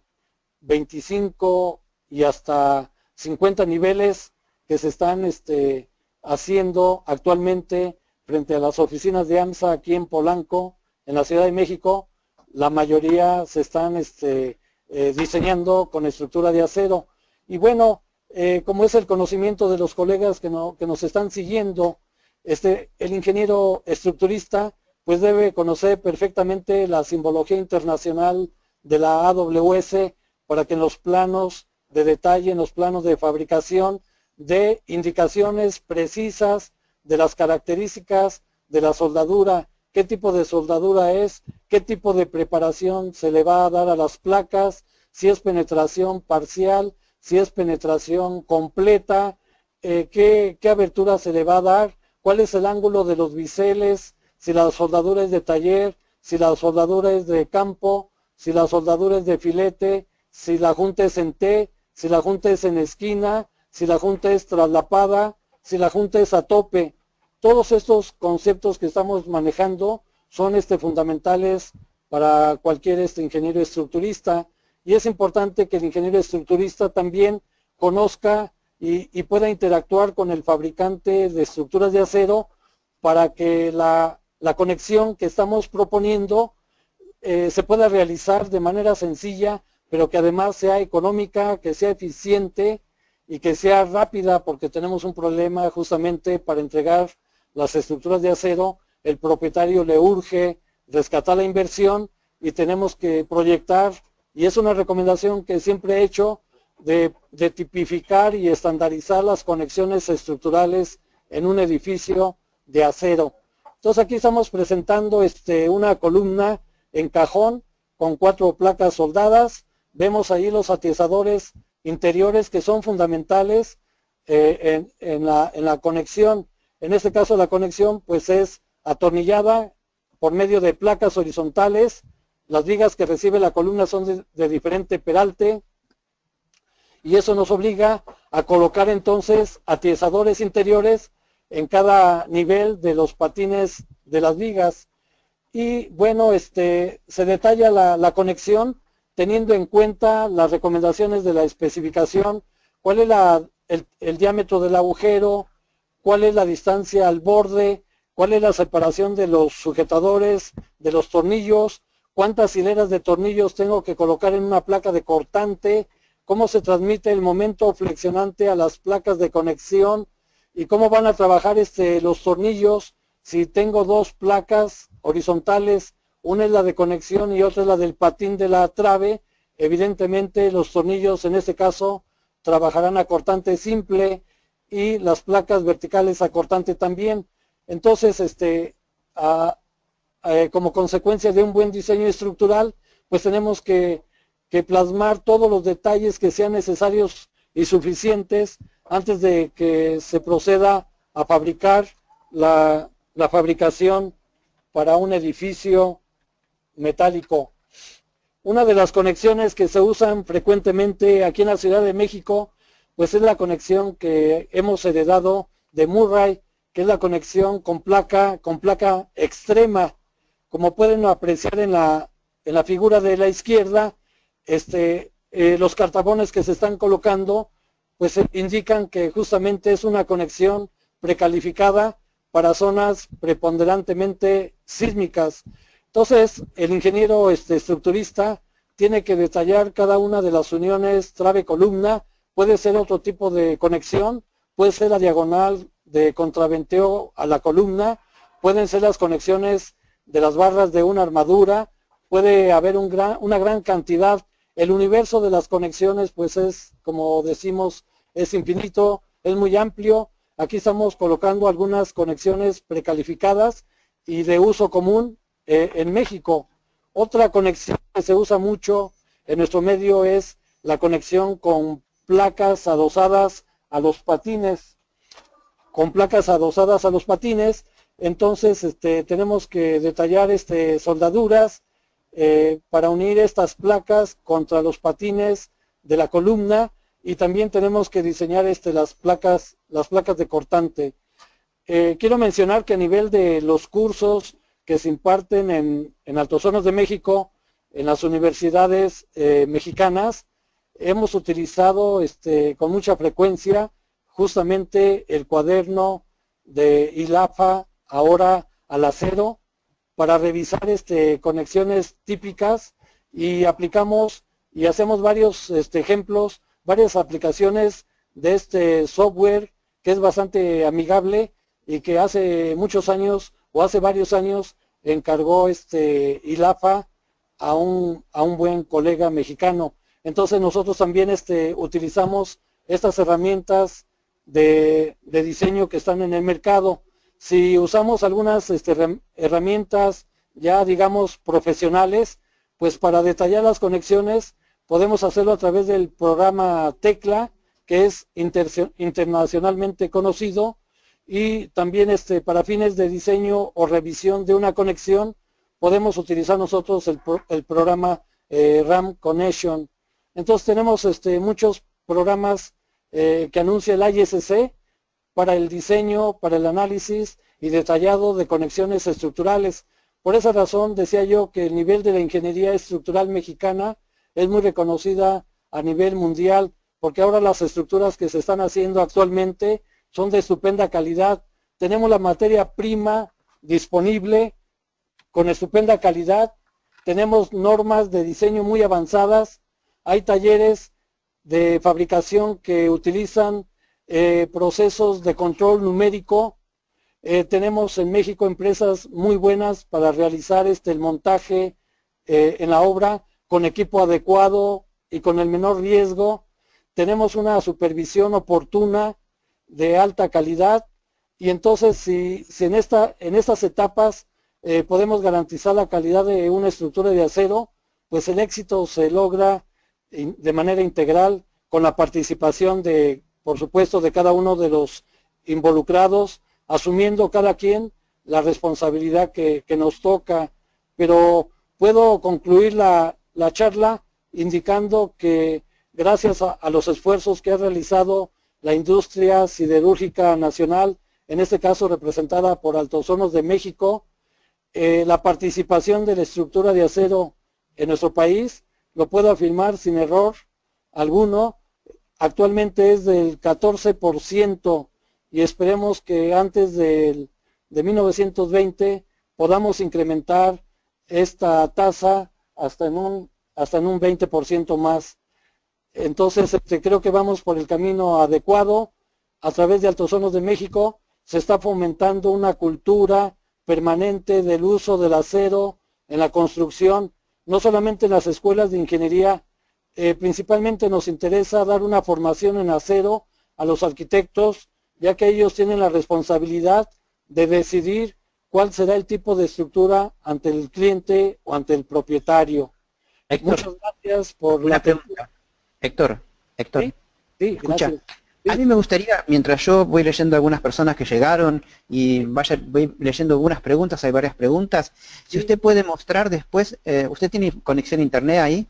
veinticinco y hasta cincuenta niveles que se están este, haciendo actualmente frente a las oficinas de AMSA aquí en Polanco, en la Ciudad de México, la mayoría se están este, eh, diseñando con estructura de acero. Y bueno, eh, como es el conocimiento de los colegas que, no, que nos están siguiendo, este, el ingeniero estructurista pues debe conocer perfectamente la simbología internacional de la A W S para que en los planos de detalle, en los planos de fabricación, dé indicaciones precisas de las características de la soldadura, qué tipo de soldadura es, qué tipo de preparación se le va a dar a las placas, si es penetración parcial, si es penetración completa, eh, qué, qué abertura se le va a dar, cuál es el ángulo de los biseles, si la soldadura es de taller, si la soldadura es de campo, si la soldadura es de filete, si la junta es en T, si la junta es en esquina, si la junta es traslapada, si la junta es a tope. Todos estos conceptos que estamos manejando son este, fundamentales para cualquier este, ingeniero estructurista, y es importante que el ingeniero estructurista también conozca y, y pueda interactuar con el fabricante de estructuras de acero para que la, la conexión que estamos proponiendo eh, se pueda realizar de manera sencilla, pero que además sea económica, que sea eficiente y que sea rápida, porque tenemos un problema justamente para entregar las estructuras de acero. El propietario le urge rescatar la inversión y tenemos que proyectar, y es una recomendación que siempre he hecho, de, de tipificar y estandarizar las conexiones estructurales en un edificio de acero. Entonces aquí estamos presentando este, una columna en cajón con cuatro placas soldadas. Vemos ahí los atiesadores interiores que son fundamentales eh, en, en, la, en la conexión. En este caso la conexión pues es atornillada por medio de placas horizontales. Las vigas que recibe la columna son de, de diferente peralte, y eso nos obliga a colocar entonces atiesadores interiores en cada nivel de los patines de las vigas. Y bueno, este, se detalla la, la conexión teniendo en cuenta las recomendaciones de la especificación, cuál es la, el, el diámetro del agujero, cuál es la distancia al borde, cuál es la separación de los sujetadores, de los tornillos, cuántas hileras de tornillos tengo que colocar en una placa de cortante, cómo se transmite el momento flexionante a las placas de conexión y cómo van a trabajar este, los tornillos si tengo dos placas horizontales, una es la de conexión y otra es la del patín de la trave. Evidentemente los tornillos en este caso trabajarán a cortante simple y las placas verticales a cortante también. Entonces, este, a, a, como consecuencia de un buen diseño estructural, pues tenemos que, que plasmar todos los detalles que sean necesarios y suficientes antes de que se proceda a fabricar la, la fabricación para un edificio metálico. Una de las conexiones que se usan frecuentemente aquí en la Ciudad de México, pues es la conexión que hemos heredado de Murray, que es la conexión con placa, con placa extrema. Como pueden apreciar en la, en la figura de la izquierda, este, eh, los cartabones que se están colocando, pues eh, indican que justamente es una conexión precalificada para zonas preponderantemente sísmicas. Entonces, el ingeniero este, estructurista tiene que detallar cada una de las uniones trave-columna, puede ser otro tipo de conexión, puede ser la diagonal de contraventeo a la columna, pueden ser las conexiones de las barras de una armadura, puede haber un gran, una gran cantidad. El universo de las conexiones, pues es, como decimos, es infinito, es muy amplio. Aquí estamos colocando algunas conexiones precalificadas y de uso común eh, en México. Otra conexión que se usa mucho en nuestro medio es la conexión con placas adosadas a los patines. Con placas adosadas a los patines, entonces este, tenemos que detallar este, soldaduras eh, para unir estas placas contra los patines de la columna, y también tenemos que diseñar este, las placas las placas de cortante. Eh, quiero mencionar que a nivel de los cursos que se imparten en, en Altos Hornos de México, en las universidades eh, mexicanas, hemos utilizado este, con mucha frecuencia justamente el cuaderno de ILAFA, ahora al acero, para revisar este, conexiones típicas, y aplicamos y hacemos varios este, ejemplos, varias aplicaciones de este software que es bastante amigable y que hace muchos años o hace varios años encargó este ILAFA a un, a un buen colega mexicano. Entonces nosotros también este, utilizamos estas herramientas de, de diseño que están en el mercado. Si usamos algunas este, herramientas ya digamos profesionales, pues para detallar las conexiones podemos hacerlo a través del programa Tecla, que es inter, internacionalmente conocido, y también este, para fines de diseño o revisión de una conexión podemos utilizar nosotros el, el programa eh, RAM Connection. Entonces tenemos este, muchos programas eh, que anuncia el I S C para el diseño, para el análisis y detallado de conexiones estructurales. Por esa razón decía yo que el nivel de la ingeniería estructural mexicana es muy reconocida a nivel mundial, porque ahora las estructuras que se están haciendo actualmente son de estupenda calidad. Tenemos la materia prima disponible con estupenda calidad, tenemos normas de diseño muy avanzadas, hay talleres de fabricación que utilizan eh, procesos de control numérico, eh, tenemos en México empresas muy buenas para realizar este, el montaje eh, en la obra con equipo adecuado y con el menor riesgo, tenemos una supervisión oportuna de alta calidad, y entonces si, si en, esta, en estas etapas eh, podemos garantizar la calidad de una estructura de acero, pues el éxito se logra de manera integral con la participación de, por supuesto, de cada uno de los involucrados, asumiendo cada quien la responsabilidad que, que nos toca. Pero puedo concluir la, la charla indicando que gracias a, a los esfuerzos que ha realizado la industria siderúrgica nacional, en este caso representada por Altos Hornos de México, eh, la participación de la estructura de acero en nuestro país, lo puedo afirmar sin error alguno, actualmente es del catorce por ciento, y esperemos que antes de, de mil novecientos veinte podamos incrementar esta tasa hasta en un, hasta en un veinte por ciento más. Entonces este, creo que vamos por el camino adecuado. A través de Altos Hornos de México se está fomentando una cultura permanente del uso del acero en la construcción, no solamente en las escuelas de ingeniería. Eh, principalmente nos interesa dar una formación en acero a los arquitectos, ya que ellos tienen la responsabilidad de decidir cuál será el tipo de estructura ante el cliente o ante el propietario. Héctor, Muchas gracias por una la pregunta. Héctor, Héctor, Sí, sí, escucha. gracias. Sí. A mí me gustaría, mientras yo voy leyendo algunas personas que llegaron y vaya, voy leyendo algunas preguntas, hay varias preguntas, si Sí. usted puede mostrar después, eh, ¿usted tiene conexión a internet ahí?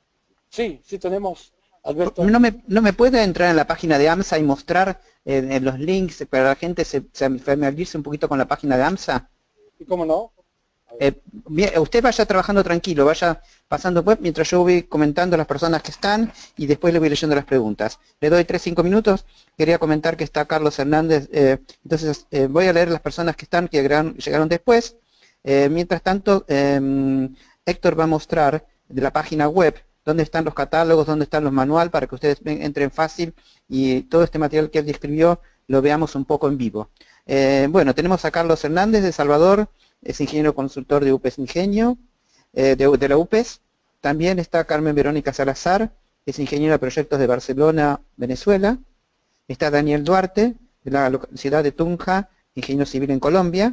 Sí, sí tenemos, Alberto. ¿No me, no me puede entrar en la página de AMSA y mostrar eh, en los links para que la gente se, se familiarice un poquito con la página de AMSA? ¿Y cómo no? Eh, bien, usted vaya trabajando tranquilo, vaya pasando web mientras yo voy comentando a las personas que están y después le voy leyendo las preguntas. Le doy tres, cinco minutos. Quería comentar que está Carlos Hernández. Eh, entonces eh, voy a leer las personas que están, que llegaron, llegaron después. Eh, mientras tanto, eh, Héctor va a mostrar de la página web dónde están los catálogos, dónde están los manuales para que ustedes entren fácil y todo este material que él describió lo veamos un poco en vivo. Eh, bueno, tenemos a Carlos Hernández de Salvador. Es ingeniero consultor de U P E S Ingenio, eh, de, de la U P E S. También está Carmen Verónica Salazar, es ingeniera de proyectos de Barcelona, Venezuela. Está Daniel Duarte, de la ciudad de Tunja, ingeniero civil en Colombia.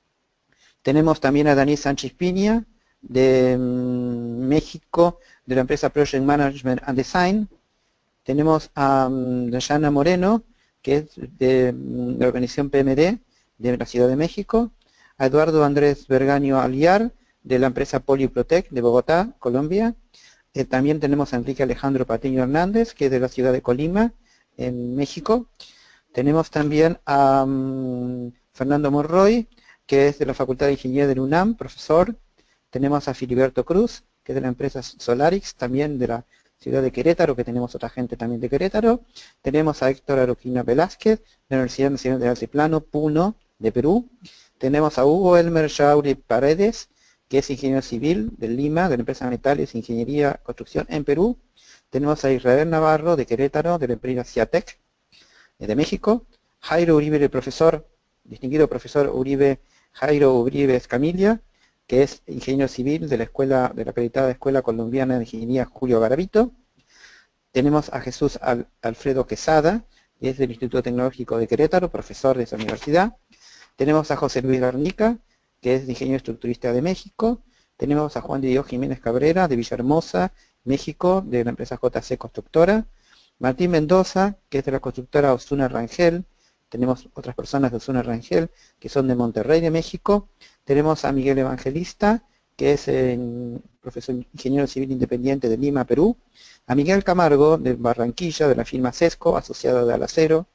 Tenemos también a Daniel Sánchez Piña, de um, México, de la empresa Project Management and Design. Tenemos a um, Dayana Moreno, que es de um, la organización P M D, de la Ciudad de México. A Eduardo Andrés Bergaño Aliar, de la empresa Poliprotec de Bogotá, Colombia. Eh, también tenemos a Enrique Alejandro Patiño Hernández, que es de la ciudad de Colima, en México. Tenemos también a um, Fernando Monroy, que es de la Facultad de Ingeniería del UNAM, profesor. Tenemos a Filiberto Cruz, que es de la empresa Solarix, también de la ciudad de Querétaro, que tenemos otra gente también de Querétaro. Tenemos a Héctor Aroquina Velázquez, de la Universidad Nacional del Altiplano, Puno, de Perú. Tenemos a Hugo Elmer Yauri Paredes, que es ingeniero civil de Lima, de la empresa Metales, Ingeniería, Construcción en Perú. Tenemos a Israel Navarro, de Querétaro, de la empresa Ciatec, de México. Jairo Uribe, el profesor, distinguido profesor Uribe, Jairo Uribe Escamilla, que es ingeniero civil de la escuela, de la acreditada Escuela Colombiana de Ingeniería Julio Garavito. Tenemos a Jesús Al, Alfredo Quesada, que es del Instituto Tecnológico de Querétaro, profesor de esa universidad. Tenemos a José Luis Garnica, que es ingeniero estructurista de México. Tenemos a Juan de Dios Jiménez Cabrera, de Villahermosa, México, de la empresa J C Constructora. Martín Mendoza, que es de la constructora Osuna Rangel. Tenemos otras personas de Osuna Rangel, que son de Monterrey, de México. Tenemos a Miguel Evangelista, que es eh, profesor ingeniero civil independiente de Lima, Perú. A Miguel Camargo, de Barranquilla, de la firma Sesco, asociado de Alacero.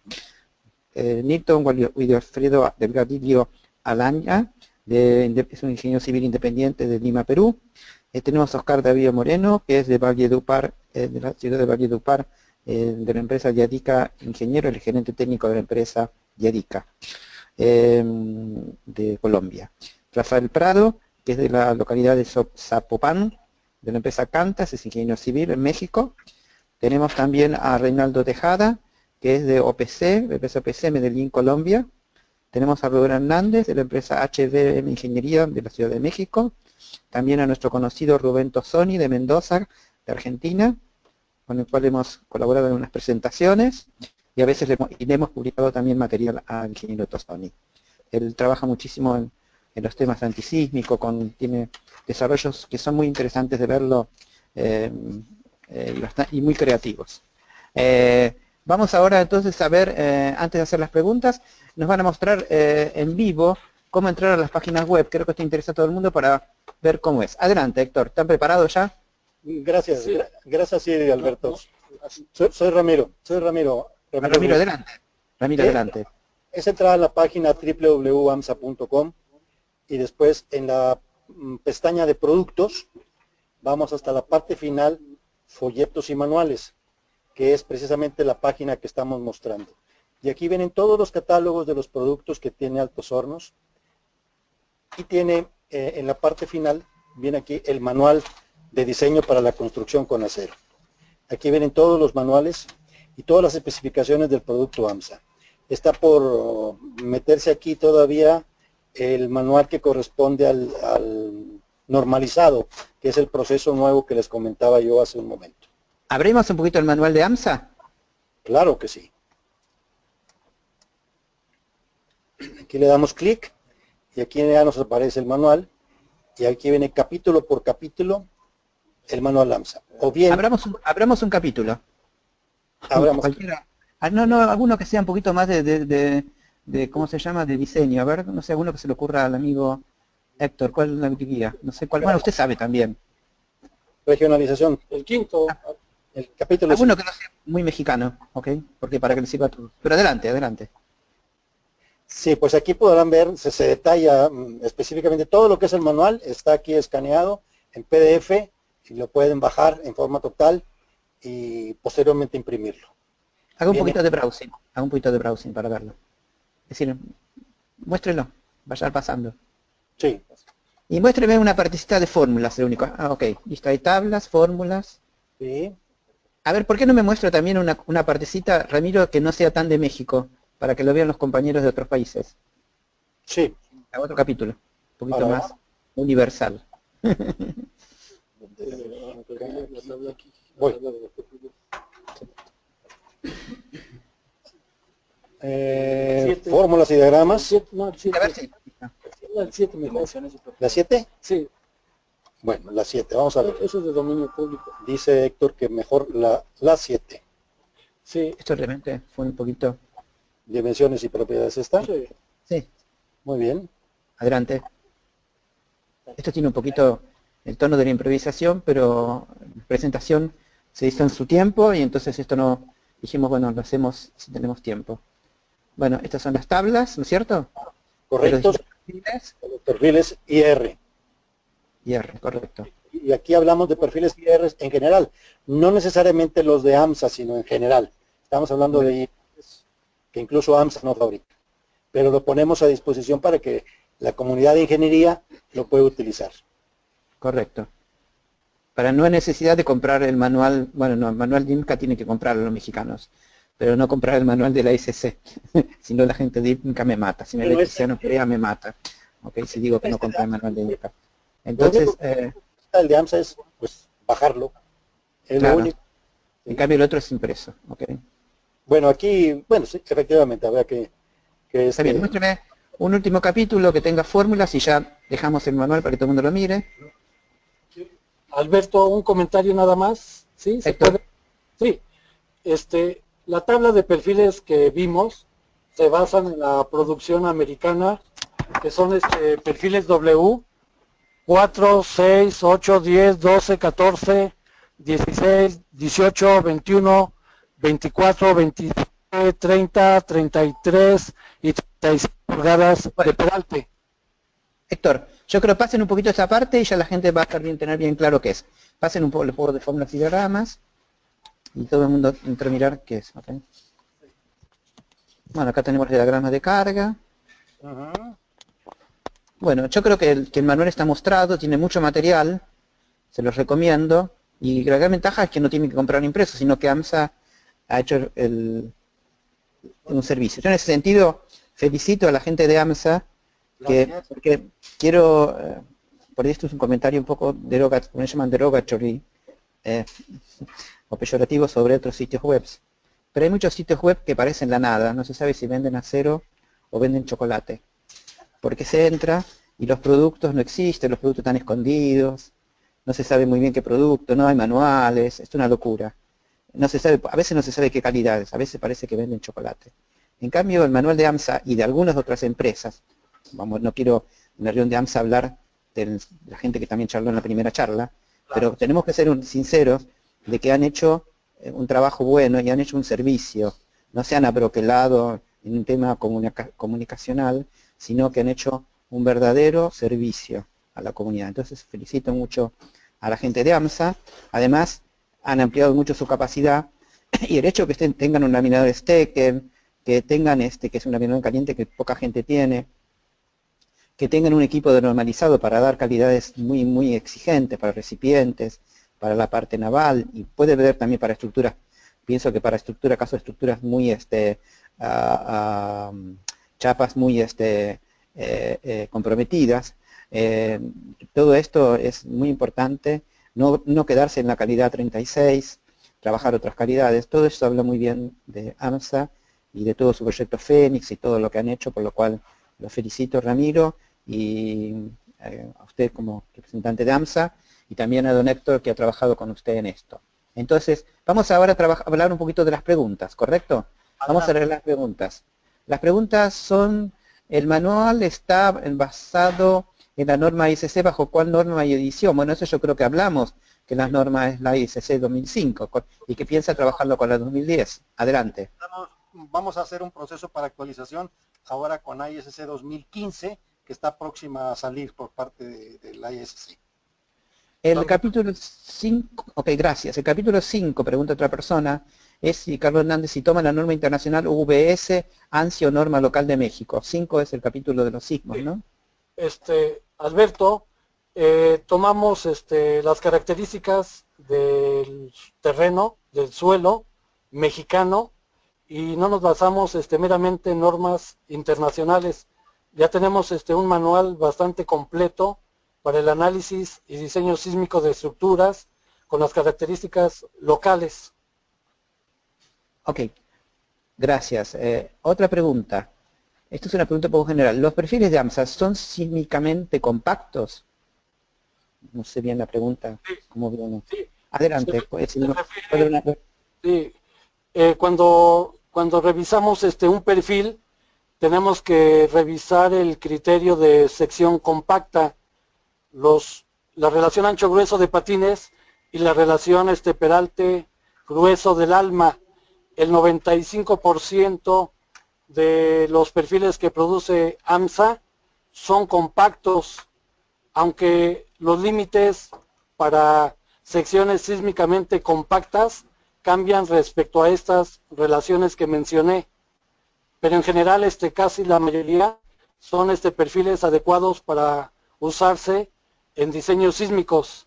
Eh, Nilton Wilfredo Delgadillo Alaña, de, de, es un ingeniero civil independiente de Lima, Perú. Eh, tenemos a Oscar David Moreno, que es de Valledupar, eh, de la ciudad de Valledupar, eh, de la empresa Yadica Ingeniero, el gerente técnico de la empresa Yadica, eh, de Colombia. Rafael Prado, que es de la localidad de Zapopan, de la empresa Cantas, es ingeniero civil en México. Tenemos también a Reinaldo Tejada, que es de O P C, de la empresa O P C Medellín, Colombia. Tenemos a Rubén Hernández, de la empresa H B M Ingeniería de la Ciudad de México. También a nuestro conocido Rubén Tosoni, de Mendoza, de Argentina, con el cual hemos colaborado en unas presentaciones y a veces le hemos, y le hemos publicado también material al ingeniero Tosoni. Él trabaja muchísimo en, en los temas antisísmicos, con, tiene desarrollos que son muy interesantes de verlo eh, eh, y, bastante, y muy creativos. Eh, Vamos ahora entonces a ver, eh, antes de hacer las preguntas, nos van a mostrar eh, en vivo cómo entrar a las páginas web. Creo que esto interesa a todo el mundo para ver cómo es. Adelante, Héctor. ¿Están preparados ya? Gracias, sí. gracias sí, Alberto. Soy, soy Ramiro, soy Ramiro. Ramiro, Ramiro adelante. Ramiro, eh, adelante. Es entrar a la página doble u doble u doble u punto amsa punto com y después en la mm, pestaña de productos vamos hasta la parte final, folletos y manuales, que es precisamente la página que estamos mostrando. Y aquí vienen todos los catálogos de los productos que tiene Altos Hornos. Y tiene eh, en la parte final, viene aquí el manual de diseño para la construcción con acero. Aquí vienen todos los manuales y todas las especificaciones del producto AMSA. Está por meterse aquí todavía el manual que corresponde al, al normalizado, que es el proceso nuevo que les comentaba yo hace un momento. ¿Abrimos un poquito el manual de AMSA? Claro que sí. Aquí le damos clic y aquí ya nos aparece el manual y aquí viene capítulo por capítulo el manual AMSA. O bien... Abramos un, abramos un capítulo. Abramos. Cualquiera. Ah, no, no, alguno que sea un poquito más de, de, de, de, ¿cómo se llama? De diseño. A ver, no sé, alguno que se le ocurra al amigo Héctor. ¿Cuál la guía? No sé cuál. Bueno, usted sabe también. Regionalización. El quinto. Ah, el capítulo... Alguno que no sea muy mexicano, ¿ok? Porque para que le sirva a todos. Pero adelante, adelante. Sí, pues aquí podrán ver, se, se detalla mm, específicamente todo lo que es el manual, está aquí escaneado en P D F y lo pueden bajar en forma total y posteriormente imprimirlo. Haga un Viene. poquito de browsing, haga un poquito de browsing para verlo. Es decir, muéstrelo, vaya pasando. Sí. Y muéstreme una partecita de fórmulas, el único. Ah, ok, listo, hay tablas, fórmulas. Sí. A ver, ¿por qué no me muestra también una, una partecita, Ramiro, que no sea tan de México, para que lo vean los compañeros de otros países? Sí. A otro capítulo, un poquito Ahora, más universal. Voy. Eh, fórmulas y diagramas. Siete, no, el siete. A ver si. El siete mejor. ¿La siete? Sí, Bueno, la siete, vamos a ver. eso es de dominio público. Dice Héctor que mejor la, la siete. Sí, Esto realmente fue un poquito. Dimensiones y propiedades está. sí. Sí, Muy bien. adelante. Esto tiene un poquito el tono de la improvisación, pero la presentación se hizo en su tiempo y entonces esto no, dijimos, bueno, lo hacemos si tenemos tiempo. Bueno, estas son las tablas, ¿no es cierto? Correctos. Perfiles Los perfiles I R. y R, correcto. Y aquí hablamos de perfiles I R en general. No necesariamente los de AMSA, sino en general. Estamos hablando de I R que incluso AMSA no fabrica. Pero lo ponemos a disposición para que la comunidad de ingeniería lo pueda utilizar. Correcto. Para no hay necesidad de comprar el manual, bueno, no, el manual de IMCA tiene que comprarlo los mexicanos, pero no comprar el manual de la S C, si no la gente de IMCA me mata, si me Pero ve este- Cristiano Perea me mata, ok, si digo que no compré el manual de IMCA. Entonces, eh, El de AMSA es, pues, bajarlo. Es Claro. lo único. en cambio el otro es impreso, ok. Bueno, aquí, bueno, sí, efectivamente, habrá que... que Está bien, este, muéstrame un último capítulo que tenga fórmulas y ya dejamos el manual para que todo el mundo lo mire. Alberto, un comentario nada más. ¿Sí? ¿Se Héctor. puede? Sí. Este, la tabla de perfiles que vimos se basan en la producción americana, que son este, perfiles W, cuatro, seis, ocho, diez, doce, catorce, dieciséis, dieciocho, veintiuno, veinticuatro, veintisiete, treinta, treinta y tres y treinta y seis pulgadas de peralte. Héctor, yo creo pasen un poquito esa parte y ya la gente va a estar bien, tener bien claro qué es. Pasen un poco el juego de fórmulas y diagramas y todo el mundo entre a mirar qué es. ¿Okay? Bueno, acá tenemos los diagramas de carga. Ajá. Bueno, yo creo que el, que el manual está mostrado, tiene mucho material, se los recomiendo, y la gran ventaja es que no tienen que comprar impreso, sino que AMSA ha hecho el, un servicio. Yo en ese sentido felicito a la gente de AMSA, que, porque quiero, eh, por esto es un comentario un poco derogatorio, como llaman derogatory, eh, o peyorativo sobre otros sitios web. Pero hay muchos sitios web que parecen la nada, no se sabe si venden acero o venden chocolate. Porque se entra y los productos no existen, los productos están escondidos, no se sabe muy bien qué producto, no hay manuales, es una locura. No se sabe, a veces no se sabe qué calidades, a veces parece que venden chocolate. En cambio, el manual de AMSA y de algunas otras empresas, vamos, no quiero en la reunión de AMSA hablar de la gente que también charló en la primera charla, pero tenemos que ser un, sinceros de que han hecho un trabajo bueno y han hecho un servicio, no se han abroquelado en un tema comunica comunicacional, sino que han hecho un verdadero servicio a la comunidad. Entonces felicito mucho a la gente de AMSA, además han ampliado mucho su capacidad y el hecho que estén, tengan un laminador Stecker, que tengan este, que es un laminador caliente que poca gente tiene, que tengan un equipo de normalizado para dar calidades muy muy exigentes para recipientes, para la parte naval y puede ver también para estructuras, pienso que para estructura, caso de estructuras muy este uh, uh, chapas muy este eh, eh, comprometidas. Eh, todo esto es muy importante, no, no quedarse en la calidad treinta y seis, trabajar otras calidades, todo esto habla muy bien de AMSA y de todo su proyecto Fénix y todo lo que han hecho, por lo cual lo felicito, Ramiro, y eh, a usted como representante de AMSA, y también a don Héctor, que ha trabajado con usted en esto. Entonces, vamos ahora a, a hablar un poquito de las preguntas, ¿correcto? Vamos a leer las preguntas. Las preguntas son, el manual está basado en la norma I S C, ¿bajo cuál norma y edición? Bueno, eso yo creo que hablamos, que la norma es la I S C dos mil cinco, y que piensa trabajarlo con la dos mil diez. Adelante. Vamos a hacer un proceso para actualización ahora con I S C dos mil quince, que está próxima a salir por parte de, de la I S C. El ¿Todo? Capítulo cinco, ok, gracias. El capítulo cinco, pregunta otra persona, es si Carlos Hernández si toma la norma internacional U V S, ANSI o norma local de México. cinco es el capítulo de los sismos, ¿no? Este, Alberto, eh, tomamos este, las características del terreno, del suelo mexicano, y no nos basamos este, meramente en normas internacionales. Ya tenemos este, un manual bastante completo para el análisis y diseño sísmico de estructuras con las características locales. Ok, gracias. Eh, otra pregunta. Esto es una pregunta un poco general. ¿Los perfiles de AMSA son sísmicamente compactos? No sé bien la pregunta. Sí. ¿Cómo viene? Sí. Adelante. Se, pues, se no, refiere, una... sí. eh, cuando, cuando revisamos este, un perfil, tenemos que revisar el criterio de sección compacta, los, la relación ancho-grueso de patines y la relación este, peralte-grueso del alma. El noventa y cinco por ciento de los perfiles que produce AMSA son compactos, aunque los límites para secciones sísmicamente compactas cambian respecto a estas relaciones que mencioné. Pero en general este, casi la mayoría son este, perfiles adecuados para usarse en diseños sísmicos.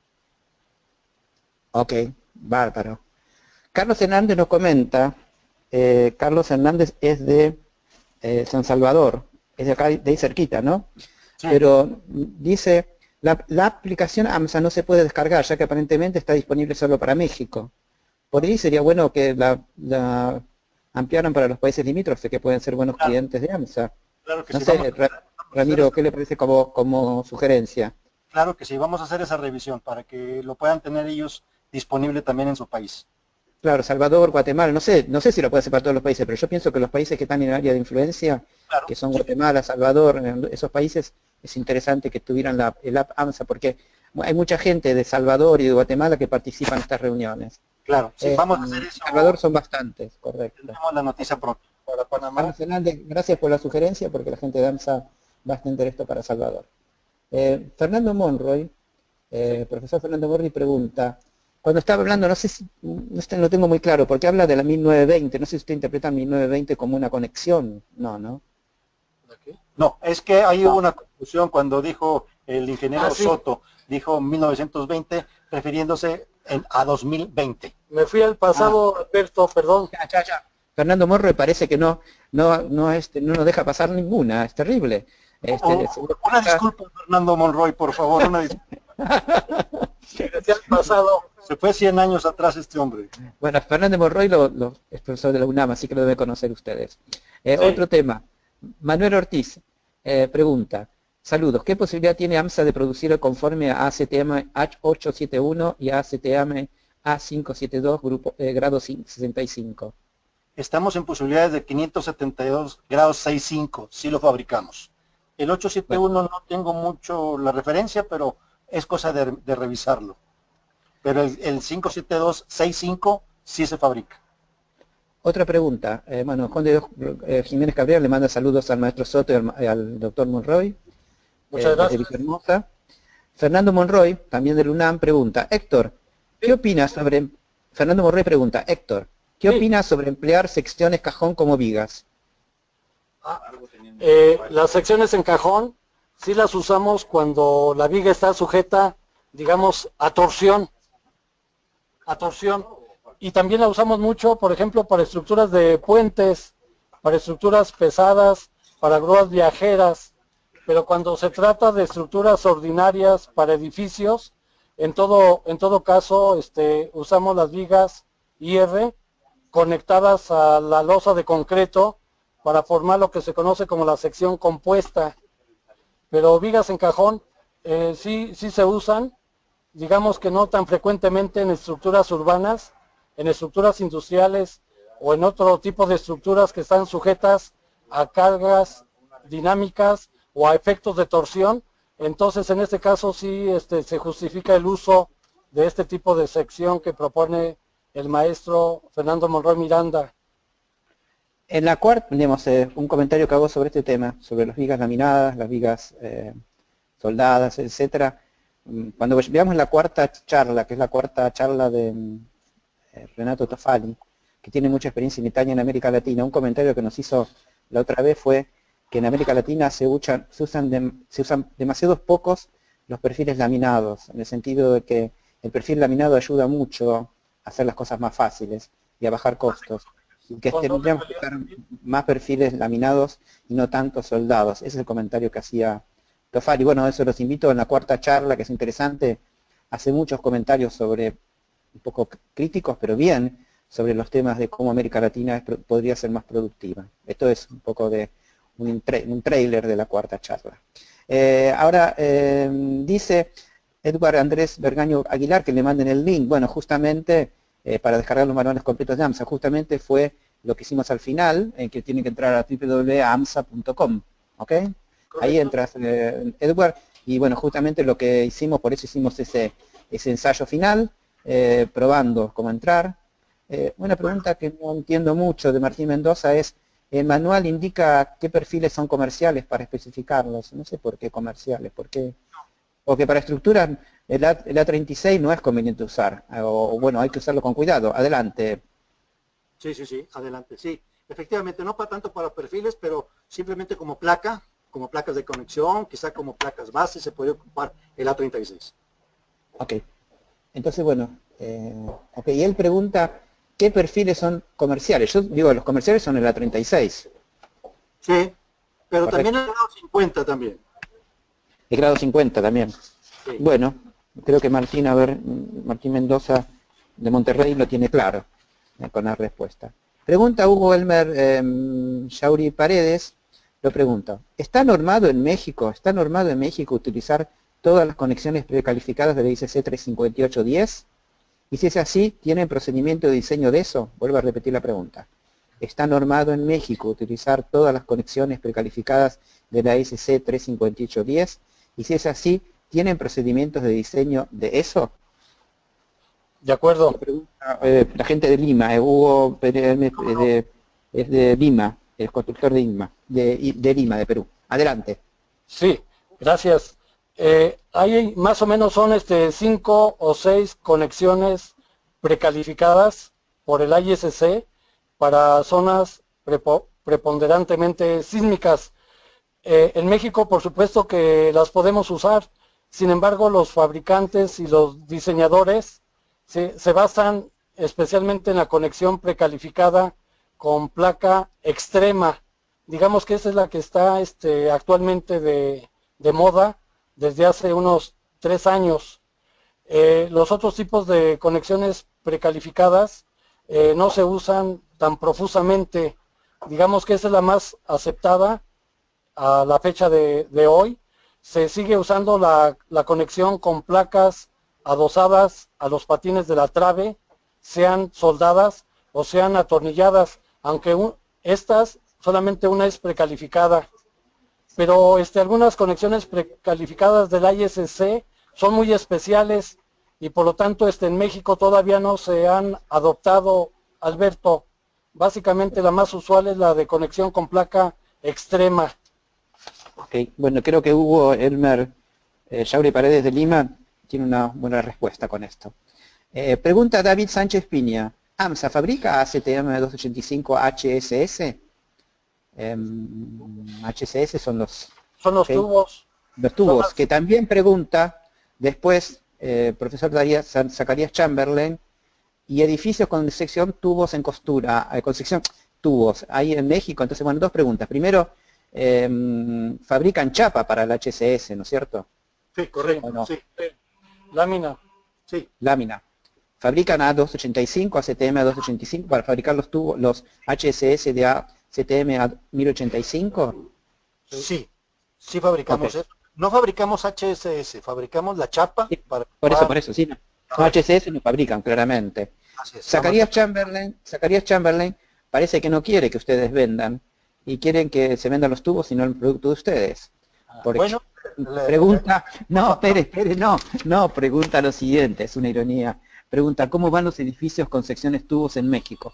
Ok, bárbaro. Carlos Hernández nos comenta, eh, Carlos Hernández es de eh, San Salvador, es de acá, de ahí cerquita, ¿no? Sí. Pero dice, la, la aplicación AMSA no se puede descargar, ya que aparentemente está disponible solo para México. Por ahí sería bueno que la, la ampliaran para los países limítrofes, que pueden ser buenos claro. clientes de AMSA. Claro que no sí, sé, vamos, Ra Ramiro, ¿qué le parece como, como sugerencia? Claro que sí, vamos a hacer esa revisión para que lo puedan tener ellos disponible también en su país. Claro, Salvador, Guatemala, no sé, no sé si lo puede hacer para todos los países, pero yo pienso que los países que están en el área de influencia, claro, que son sí. Guatemala, Salvador, esos países, es interesante que tuvieran la, el app AMSA, porque hay mucha gente de Salvador y de Guatemala que participan en estas reuniones. Claro, sí, eh, vamos a hacer eso. Salvador son bastantes, correcto. Tenemos la noticia pronto. Para Panamá. Carlos Fernández, gracias por la sugerencia, porque la gente de AMSA va a extender esto para Salvador. Eh, Fernando Monroy, eh, sí. profesor Fernando Monroy pregunta, cuando estaba hablando, no sé si, no lo tengo muy claro, porque habla de la mil novecientos veinte, no sé si usted interpreta mil novecientos veinte como una conexión, no, ¿no? No, es que ahí no. hubo una confusión cuando dijo el ingeniero ah, sí. Soto, dijo mil novecientos veinte, refiriéndose en, a dos mil veinte. Me fui al pasado, ah. Alberto, perdón. Ya, ya, ya. Fernando Monroy parece que no, no, no, este, no nos deja pasar ninguna, es terrible. Este, oh, una disculpa, Fernando Monroy, por favor, una disculpa. pasado. Se fue cien años atrás este hombre. Bueno, Fernando Monroy lo, lo, es profesor de la UNAM, así que lo deben conocer ustedes. Eh, sí. Otro tema. Manuel Ortiz eh, pregunta, saludos, ¿qué posibilidad tiene AMSA de producir conforme a A C T M H ochocientos setenta y uno y A C T M A quinientos setenta y dos, grupo, eh, grado sesenta y cinco? Estamos en posibilidades de quinientos setenta y dos grados sesenta y cinco, si lo fabricamos. El ochocientos setenta y uno bueno. no tengo mucho la referencia, pero es cosa de, de revisarlo. Pero el, el quinientos setenta y dos sesenta y cinco sí se fabrica. Otra pregunta. Eh, bueno, Juan de Dios eh, Jiménez Cabrera le manda saludos al maestro Soto y al, al doctor Monroy. Muchas eh, gracias. De Hermosa. Fernando Monroy, también del UNAM, pregunta, Héctor, ¿qué opinas sobre... Fernando Monroy pregunta, Héctor, ¿qué sí. opinas sobre emplear secciones cajón como vigas? Ah, eh, las secciones en cajón sí las usamos cuando la viga está sujeta, digamos, a torsión. A torsión. Y también la usamos mucho, por ejemplo, para estructuras de puentes, para estructuras pesadas, para grúas viajeras. Pero cuando se trata de estructuras ordinarias para edificios, en todo, en todo caso este, usamos las vigas I R conectadas a la losa de concreto para formar lo que se conoce como la sección compuesta. Pero vigas en cajón eh, sí, sí se usan, digamos que no tan frecuentemente en estructuras urbanas, en estructuras industriales o en otro tipo de estructuras que están sujetas a cargas dinámicas o a efectos de torsión. Entonces, en este caso sí este, se justifica el uso de este tipo de sección que propone el maestro Fernando Monroy Miranda. En la cuarta, tenemos eh, un comentario que hago sobre este tema, sobre las vigas laminadas, las vigas eh, soldadas, etcétera. Cuando veamos la cuarta charla, que es la cuarta charla de eh, Renato Tofali, que tiene mucha experiencia en Italia y en América Latina, un comentario que nos hizo la otra vez fue que en América Latina se, usan, se, usan, de, se usan demasiados pocos los perfiles laminados, en el sentido de que el perfil laminado ayuda mucho a hacer las cosas más fáciles y a bajar costos. Y que tendríamos que usar más perfiles laminados y no tantos soldados. Ese es el comentario que hacía Tofali. Bueno, eso los invito en la cuarta charla, que es interesante. Hace muchos comentarios sobre, un poco críticos, pero bien, sobre los temas de cómo América Latina podría ser más productiva. Esto es un poco de un, tra un trailer de la cuarta charla. Eh, ahora, eh, dice Edward Andrés Bergaño Aguilar que le manden el link. Bueno, justamente, eh, para descargar los manuales completos de AMSA, justamente fue lo que hicimos al final, en que tienen que entrar a w w w punto amsa punto com, ¿ok? Correcto. Ahí entras, eh, Edward, y bueno, justamente lo que hicimos, por eso hicimos ese, ese ensayo final, eh, probando cómo entrar. Eh, una pregunta que no entiendo mucho de Martín Mendoza es, el manual indica qué perfiles son comerciales para especificarlos. No sé por qué comerciales, por qué... Porque para estructuras el A, el A treinta y seis no es conveniente usar, o bueno, hay que usarlo con cuidado. Adelante. Sí, sí, sí, adelante, sí. Efectivamente, no para tanto para perfiles, pero simplemente como placa, como placas de conexión, quizá como placas base, se puede ocupar el A treinta y seis. Ok. Entonces, bueno, eh, ok, y él pregunta, ¿qué perfiles son comerciales? Yo digo, los comerciales son el A treinta y seis. Sí, pero Correcto. También el grado cincuenta también. El grado cincuenta también. Sí. Bueno, creo que Martín, a ver, Martín Mendoza de Monterrey lo tiene claro eh, con la respuesta. Pregunta Hugo Elmer eh, Shauri Paredes, lo pregunta, ¿está normado en México, está normado en México utilizar todas las conexiones precalificadas de la I C C trescientos cincuenta y ocho diez? Y si es así, ¿tienen procedimiento de diseño de eso? Vuelvo a repetir la pregunta. ¿Está normado en México utilizar todas las conexiones precalificadas de la I C C trescientos cincuenta y ocho diez? Y si es así, ¿tienen procedimientos de diseño de eso? De acuerdo. La, pregunta, eh, la gente de Lima, eh, Hugo Pérez, de, es de Lima, el constructor de Lima, de, de Lima, de Perú. Adelante. Sí, gracias. Eh, hay más o menos son este cinco o seis conexiones precalificadas por el I S C para zonas prepo, preponderantemente sísmicas. Eh, en México, por supuesto que las podemos usar, sin embargo, los fabricantes y los diseñadores se, se basan especialmente en la conexión precalificada con placa extrema. Digamos que esa es la que está este, actualmente de, de moda desde hace unos tres años. Eh, los otros tipos de conexiones precalificadas eh, no se usan tan profusamente. Digamos que esa es la más aceptada a la fecha de, de hoy. Se sigue usando la, la conexión con placas adosadas a los patines de la trave, sean soldadas o sean atornilladas, aunque un, estas solamente una es precalificada. Pero este, algunas conexiones precalificadas del I S C son muy especiales y por lo tanto este, en México todavía no se han adoptado, Alberto. Básicamente la más usual es la de conexión con placa extrema. Ok, bueno, creo que Hugo Elmer eh, Shauri Paredes de Lima tiene una buena respuesta con esto. Eh, pregunta David Sánchez Piña, ¿AMSA fabrica A C T M doscientos ochenta y cinco H S S? Eh, H S S son los, son los okay, tubos. Los tubos, las... que también pregunta después eh, profesor Darías, Zacarías Chamberlain, y edificios con sección tubos en costura, eh, con sección tubos, ahí en México. Entonces, bueno, dos preguntas. Primero, eh, fabrican chapa para el H S S, ¿no es cierto? Sí, correcto. No? Sí. Lámina. Sí. Lámina. ¿Fabrican A doscientos ochenta y cinco, A C T M A doscientos ochenta y cinco para fabricar los tubos, los H S S de A C T M A mil ochenta y cinco? Sí, sí fabricamos okay. eso. No fabricamos H S S, fabricamos la chapa. Sí, para por eso, por eso, sí. No, no, H S S no fabrican, claramente. Así es, Zacarías Chamberlain, Zacarías Chamberlain parece que no quiere que ustedes vendan y quieren que se vendan los tubos y no el producto de ustedes. Porque bueno, pregunta, no, espere, espere, no, no, pregunta lo siguiente, es una ironía. Pregunta, ¿cómo van los edificios con secciones tubos en México?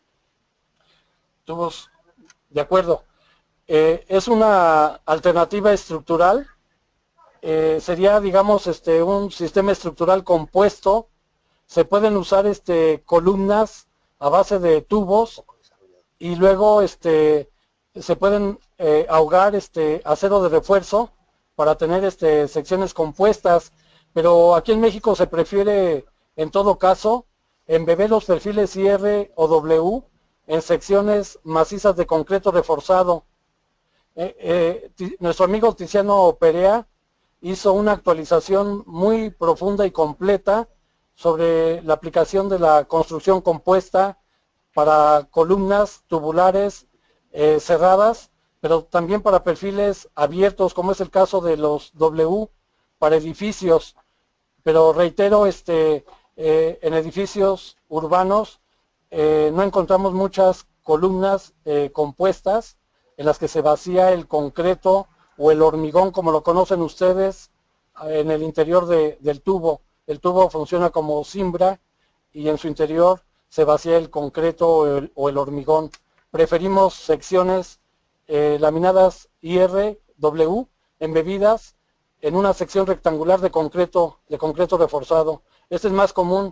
Tubos, de acuerdo. Eh, es una alternativa estructural. Eh, sería, digamos, este, un sistema estructural compuesto. Se pueden usar este, columnas a base de tubos y luego este, se pueden eh, ahogar este, acero de refuerzo para tener este, secciones compuestas, pero aquí en México se prefiere, en todo caso, embeber los perfiles I R o W en secciones macizas de concreto reforzado. Eh, eh, nuestro amigo Tiziano Perea hizo una actualización muy profunda y completa sobre la aplicación de la construcción compuesta para columnas tubulares eh, cerradas, pero también para perfiles abiertos, como es el caso de los W para edificios. Pero reitero, este, eh, en edificios urbanos eh, no encontramos muchas columnas eh, compuestas en las que se vacía el concreto o el hormigón, como lo conocen ustedes, en el interior de, del tubo. El tubo funciona como cimbra y en su interior se vacía el concreto o el, o el hormigón. Preferimos secciones eh, laminadas I R W embebidas en una sección rectangular de concreto, de concreto reforzado. Este es más común.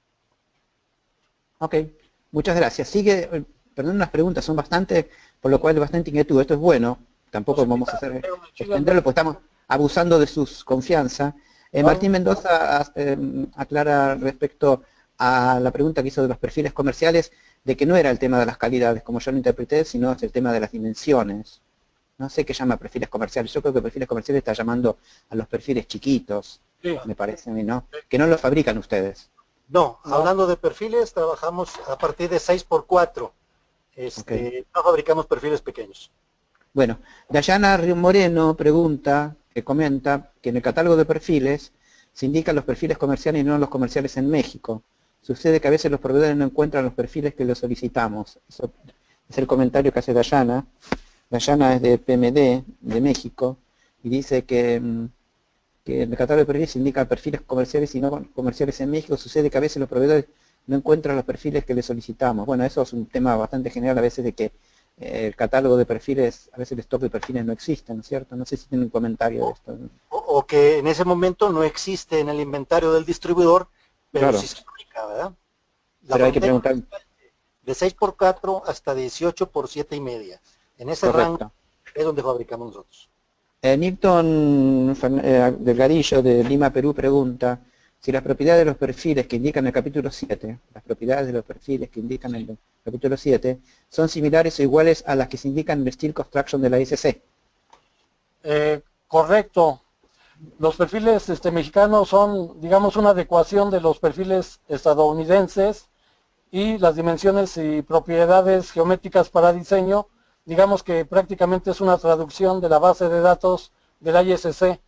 Ok, muchas gracias. Sigue, perdón, unas preguntas, son bastante, por lo cual bastante inquietud. Esto es bueno, tampoco vamos a hacer extenderlo, porque estamos abusando de su confianza. Eh, Martín Mendoza eh, aclara respecto a la pregunta que hizo de los perfiles comerciales, de que no era el tema de las calidades, como yo lo interpreté, sino es el tema de las dimensiones. No sé qué llama perfiles comerciales. Yo creo que perfiles comerciales está llamando a los perfiles chiquitos, sí, me parece a mí, ¿no? Que no los fabrican ustedes. No, no, hablando de perfiles, trabajamos a partir de seis por cuatro. Este, okay. No fabricamos perfiles pequeños. Bueno, Dayana Moreno pregunta, que comenta, que en el catálogo de perfiles se indican los perfiles comerciales y no los comerciales en México. Sucede que a veces los proveedores no encuentran los perfiles que los solicitamos. Eso es el comentario que hace Dayana. Dayana es de P M D, de México, y dice que, que en el catálogo de perfiles se indican perfiles comerciales y no comerciales en México. Sucede que a veces los proveedores no encuentran los perfiles que les solicitamos. Bueno, eso es un tema bastante general a veces de que eh, el catálogo de perfiles, a veces el stock de perfiles no existe, ¿no es cierto? No sé si tiene un comentario de esto. O, o que en ese momento no existe en el inventario del distribuidor, pero claro, sí se fabrica, ¿verdad? La pero hay que preguntar. De seis por cuatro hasta dieciocho por siete y media. En ese Correcto. rango es donde fabricamos nosotros. Eh, Newton eh, Delgadillo de Lima, Perú pregunta si las propiedades de los perfiles que indican el capítulo siete, las propiedades de los perfiles que indican el capítulo siete, son similares o iguales a las que se indican en el Steel Construction de la I S C. Eh, correcto. Los perfiles este, mexicanos son, digamos, una adecuación de los perfiles estadounidenses y las dimensiones y propiedades geométricas para diseño, digamos que prácticamente es una traducción de la base de datos de la I S C.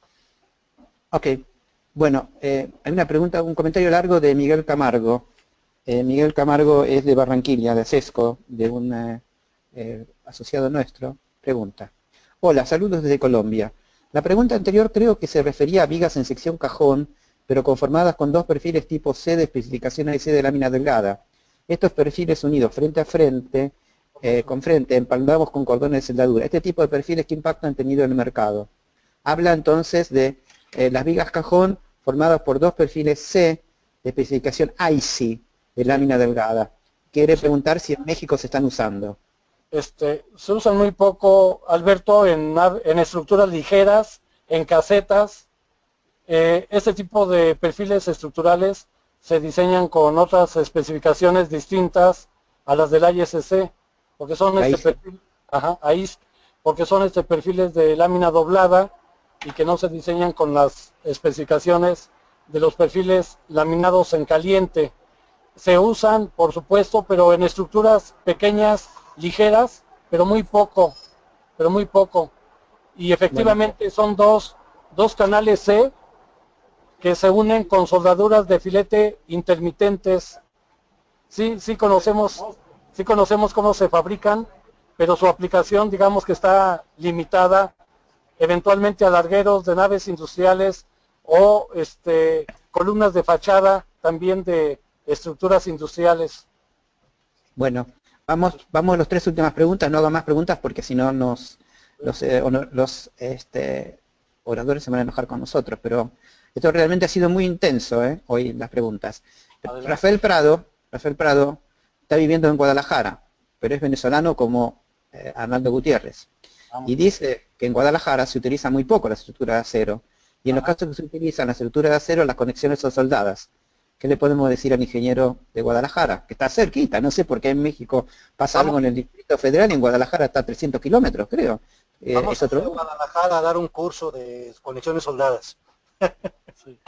Ok. Bueno, eh, hay una pregunta, un comentario largo de Miguel Camargo. Eh, Miguel Camargo es de Barranquilla, de Sesco, de un eh, eh, asociado nuestro. Pregunta. Hola, saludos desde Colombia. La pregunta anterior creo que se refería a vigas en sección cajón, pero conformadas con dos perfiles tipo C de especificación A I C de lámina delgada. Estos perfiles unidos frente a frente, eh, con frente, empalmados con cordones de soldadura. Este tipo de perfiles, ¿qué impacto han tenido en el mercado? Habla entonces de eh, las vigas cajón formadas por dos perfiles C de especificación A I C de lámina delgada. Quiere preguntar si en México se están usando. Este, se usan muy poco, Alberto, en, en estructuras ligeras, en casetas. Eh, este tipo de perfiles estructurales se diseñan con otras especificaciones distintas a las del I S C, porque son este perfil, ajá, ahí, porque son este perfiles de lámina doblada y que no se diseñan con las especificaciones de los perfiles laminados en caliente. Se usan, por supuesto, pero en estructuras pequeñas, ligeras, pero muy poco, pero muy poco. y efectivamente son dos, dos canales C que se unen con soldaduras de filete intermitentes. Sí, sí conocemos, sí conocemos cómo se fabrican, pero su aplicación, digamos que está limitada eventualmente a largueros de naves industriales o este, columnas de fachada también de estructuras industriales. Bueno, vamos, vamos a las tres últimas preguntas, no hago más preguntas porque si no nos, los, eh, los este, oradores se van a enojar con nosotros, pero esto realmente ha sido muy intenso, ¿eh? Hoy las preguntas. Adelante. Rafael Prado, Rafael Prado está viviendo en Guadalajara, pero es venezolano como eh, Arnaldo Gutiérrez. Y dice que en Guadalajara se utiliza muy poco la estructura de acero, y en los casos que se utilizan la estructura de acero, las conexiones son soldadas. ¿Qué le podemos decir al ingeniero de Guadalajara? Que está cerquita, no sé por qué en México pasa Vamos. algo en el Distrito Federal y en Guadalajara está a trescientos kilómetros, creo. Eh, Vamos es otro... a Guadalajara a dar un curso de conexiones soldadas. Sí.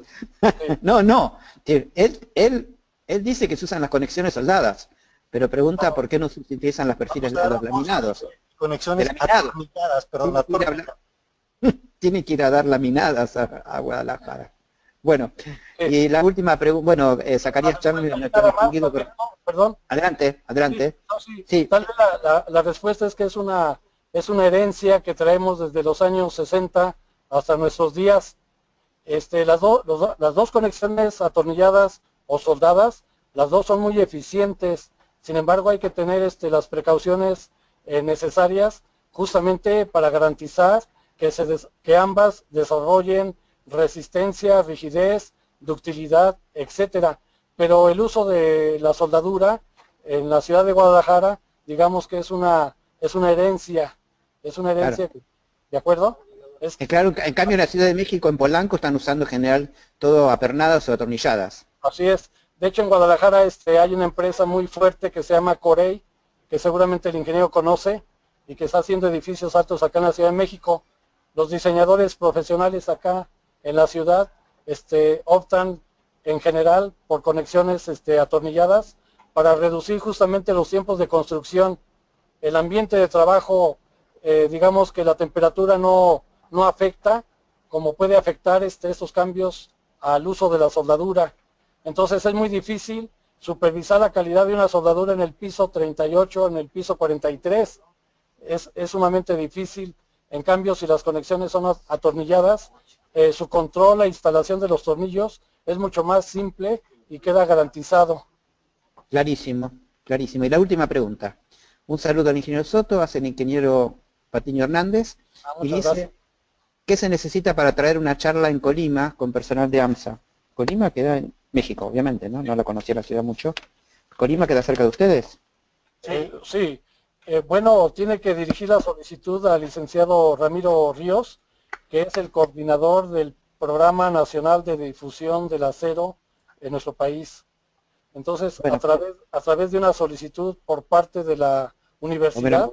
No, no, él, él, él dice que se usan las conexiones soldadas, pero pregunta no. por qué no se utilizan los perfiles de los laminados. Conexiones atornilladas, perdón. Tiene, hablar, tiene que ir a dar laminadas a, a Guadalajara. Bueno, y la última pregunta, bueno, eh, Zacarías Charles, pero... Perdón. Adelante, adelante. Sí, no, sí. Sí. Tal vez la, la, la respuesta es que es una, es una herencia que traemos desde los años sesenta hasta nuestros días. Este, las, do, los, las dos conexiones atornilladas o soldadas, las dos son muy eficientes. Sin embargo, hay que tener este, las precauciones eh, necesarias justamente para garantizar que, se des, que ambas desarrollen resistencia, rigidez, ductilidad, etcétera. Pero el uso de la soldadura en la ciudad de Guadalajara, digamos que es una es una herencia, es una herencia, claro. ¿De acuerdo? Es claro, en cambio en la Ciudad de México, en Polanco, están usando en general todo apernadas o atornilladas. Así es. De hecho, en Guadalajara este, hay una empresa muy fuerte que se llama Corey, que seguramente el ingeniero conoce, y que está haciendo edificios altos acá en la Ciudad de México. Los diseñadores profesionales acá en la ciudad este, optan en general por conexiones este, atornilladas para reducir justamente los tiempos de construcción. El ambiente de trabajo, eh, digamos que la temperatura no, no afecta, como puede afectar este, estos cambios al uso de la soldadura. Entonces es muy difícil supervisar la calidad de una soldadura en el piso treinta y ocho, en el piso cuarenta y tres. Es, es sumamente difícil. En cambio, si las conexiones son atornilladas, eh, su control, la instalación de los tornillos es mucho más simple y queda garantizado. Clarísimo, clarísimo. Y la última pregunta. Un saludo al ingeniero Soto, hace el ingeniero Patiño Hernández, ah, y dice, gracias. ¿Qué se necesita para traer una charla en Colima con personal de AMSA? Colima queda en México, obviamente, ¿no? No la conocía la ciudad mucho. ¿Colima queda cerca de ustedes? Sí, sí. Eh, bueno, tiene que dirigir la solicitud al licenciado Ramiro Ríos, que es el coordinador del Programa Nacional de Difusión del Acero en nuestro país. Entonces, bueno, a través a través de una solicitud por parte de la universidad.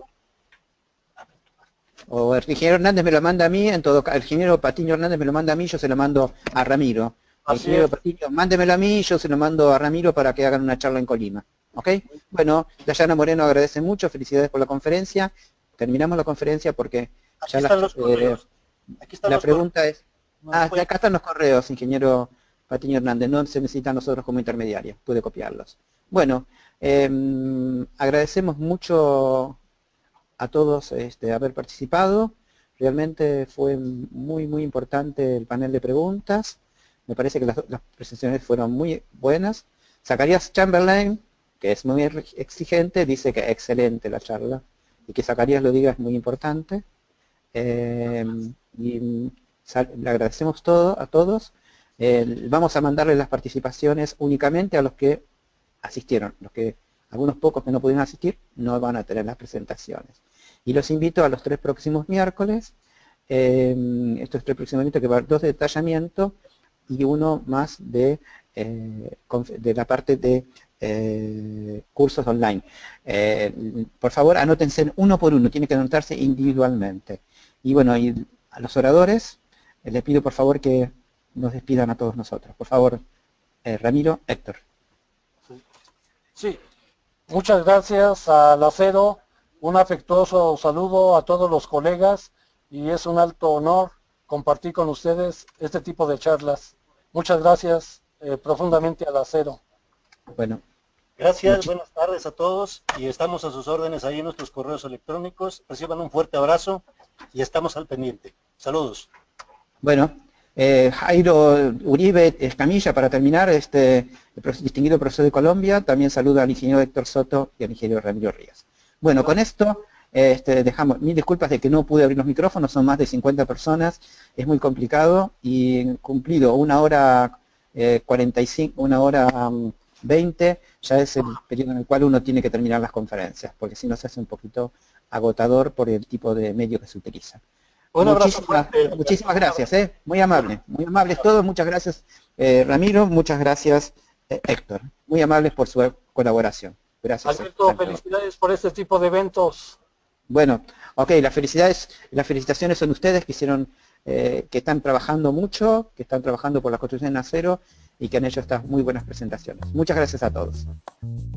O el ingeniero Hernández me lo manda a mí, en todo caso, el ingeniero Patiño Hernández me lo manda a mí, yo se lo mando a Ramiro. El Así ingeniero es. Patiño, mándemelo a mí, yo se lo mando a Ramiro para que hagan una charla en Colima. ¿Ok? Bueno, Dayana Moreno agradece mucho, felicidades por la conferencia. Terminamos la conferencia porque Aquí ya están la, los correos. Aquí están la los pregunta correos. es... Ah, de acá están los correos, ingeniero Patiño Hernández, no se necesitan nosotros como intermediarios, puede copiarlos. Bueno, eh, agradecemos mucho a todos este, haber participado, realmente fue muy muy importante el panel de preguntas, me parece que las, las presentaciones fueron muy buenas. Zacarías Chamberlain, que es muy exigente, dice que excelente la charla, y que Zacarías lo diga es muy importante. Eh, y le agradecemos todo, a todos. Eh, vamos a mandarle las participaciones únicamente a los que asistieron. Los que, algunos pocos que no pudieron asistir, no van a tener las presentaciones. Y los invito a los tres próximos miércoles. Eh, estos tres próximos miércoles que va a haber dos de detallamiento y uno más de, eh, de la parte de eh, cursos online. Eh, por favor, anótense uno por uno, tiene que anotarse individualmente. Y bueno, y a los oradores, eh, les pido por favor que nos despidan a todos nosotros. Por favor, eh, Ramiro, Héctor. Sí, muchas gracias al Acero, un afectuoso saludo a todos los colegas y es un alto honor compartir con ustedes este tipo de charlas. Muchas gracias eh, profundamente al acero. Bueno. Gracias, buenas tardes a todos y estamos a sus órdenes ahí en nuestros correos electrónicos. Reciban un fuerte abrazo y estamos al pendiente. Saludos. Bueno, eh, Jairo Uribe Escamilla, para terminar, este distinguido profesor de Colombia, también saluda al ingeniero Héctor Soto y al ingeniero Ramiro Ríos. Bueno, con esto este, dejamos, mil disculpas de que no pude abrir los micrófonos, son más de cincuenta personas, es muy complicado y cumplido una hora eh, cuarenta y cinco, una hora um, veinte, ya es el periodo en el cual uno tiene que terminar las conferencias, porque si no se hace un poquito agotador por el tipo de medio que se utiliza. Un abrazo muchísimas, fuerte. muchísimas gracias, eh, muy amables, muy amables todos, muchas gracias eh, Ramiro, muchas gracias eh, Héctor, muy amables por su colaboración. Gracias. Alberto, felicidades por este tipo de eventos. Bueno, ok, las felicidades, las felicitaciones son ustedes que hicieron, eh, que están trabajando mucho, que están trabajando por la construcción en acero y que han hecho estas muy buenas presentaciones. Muchas gracias a todos.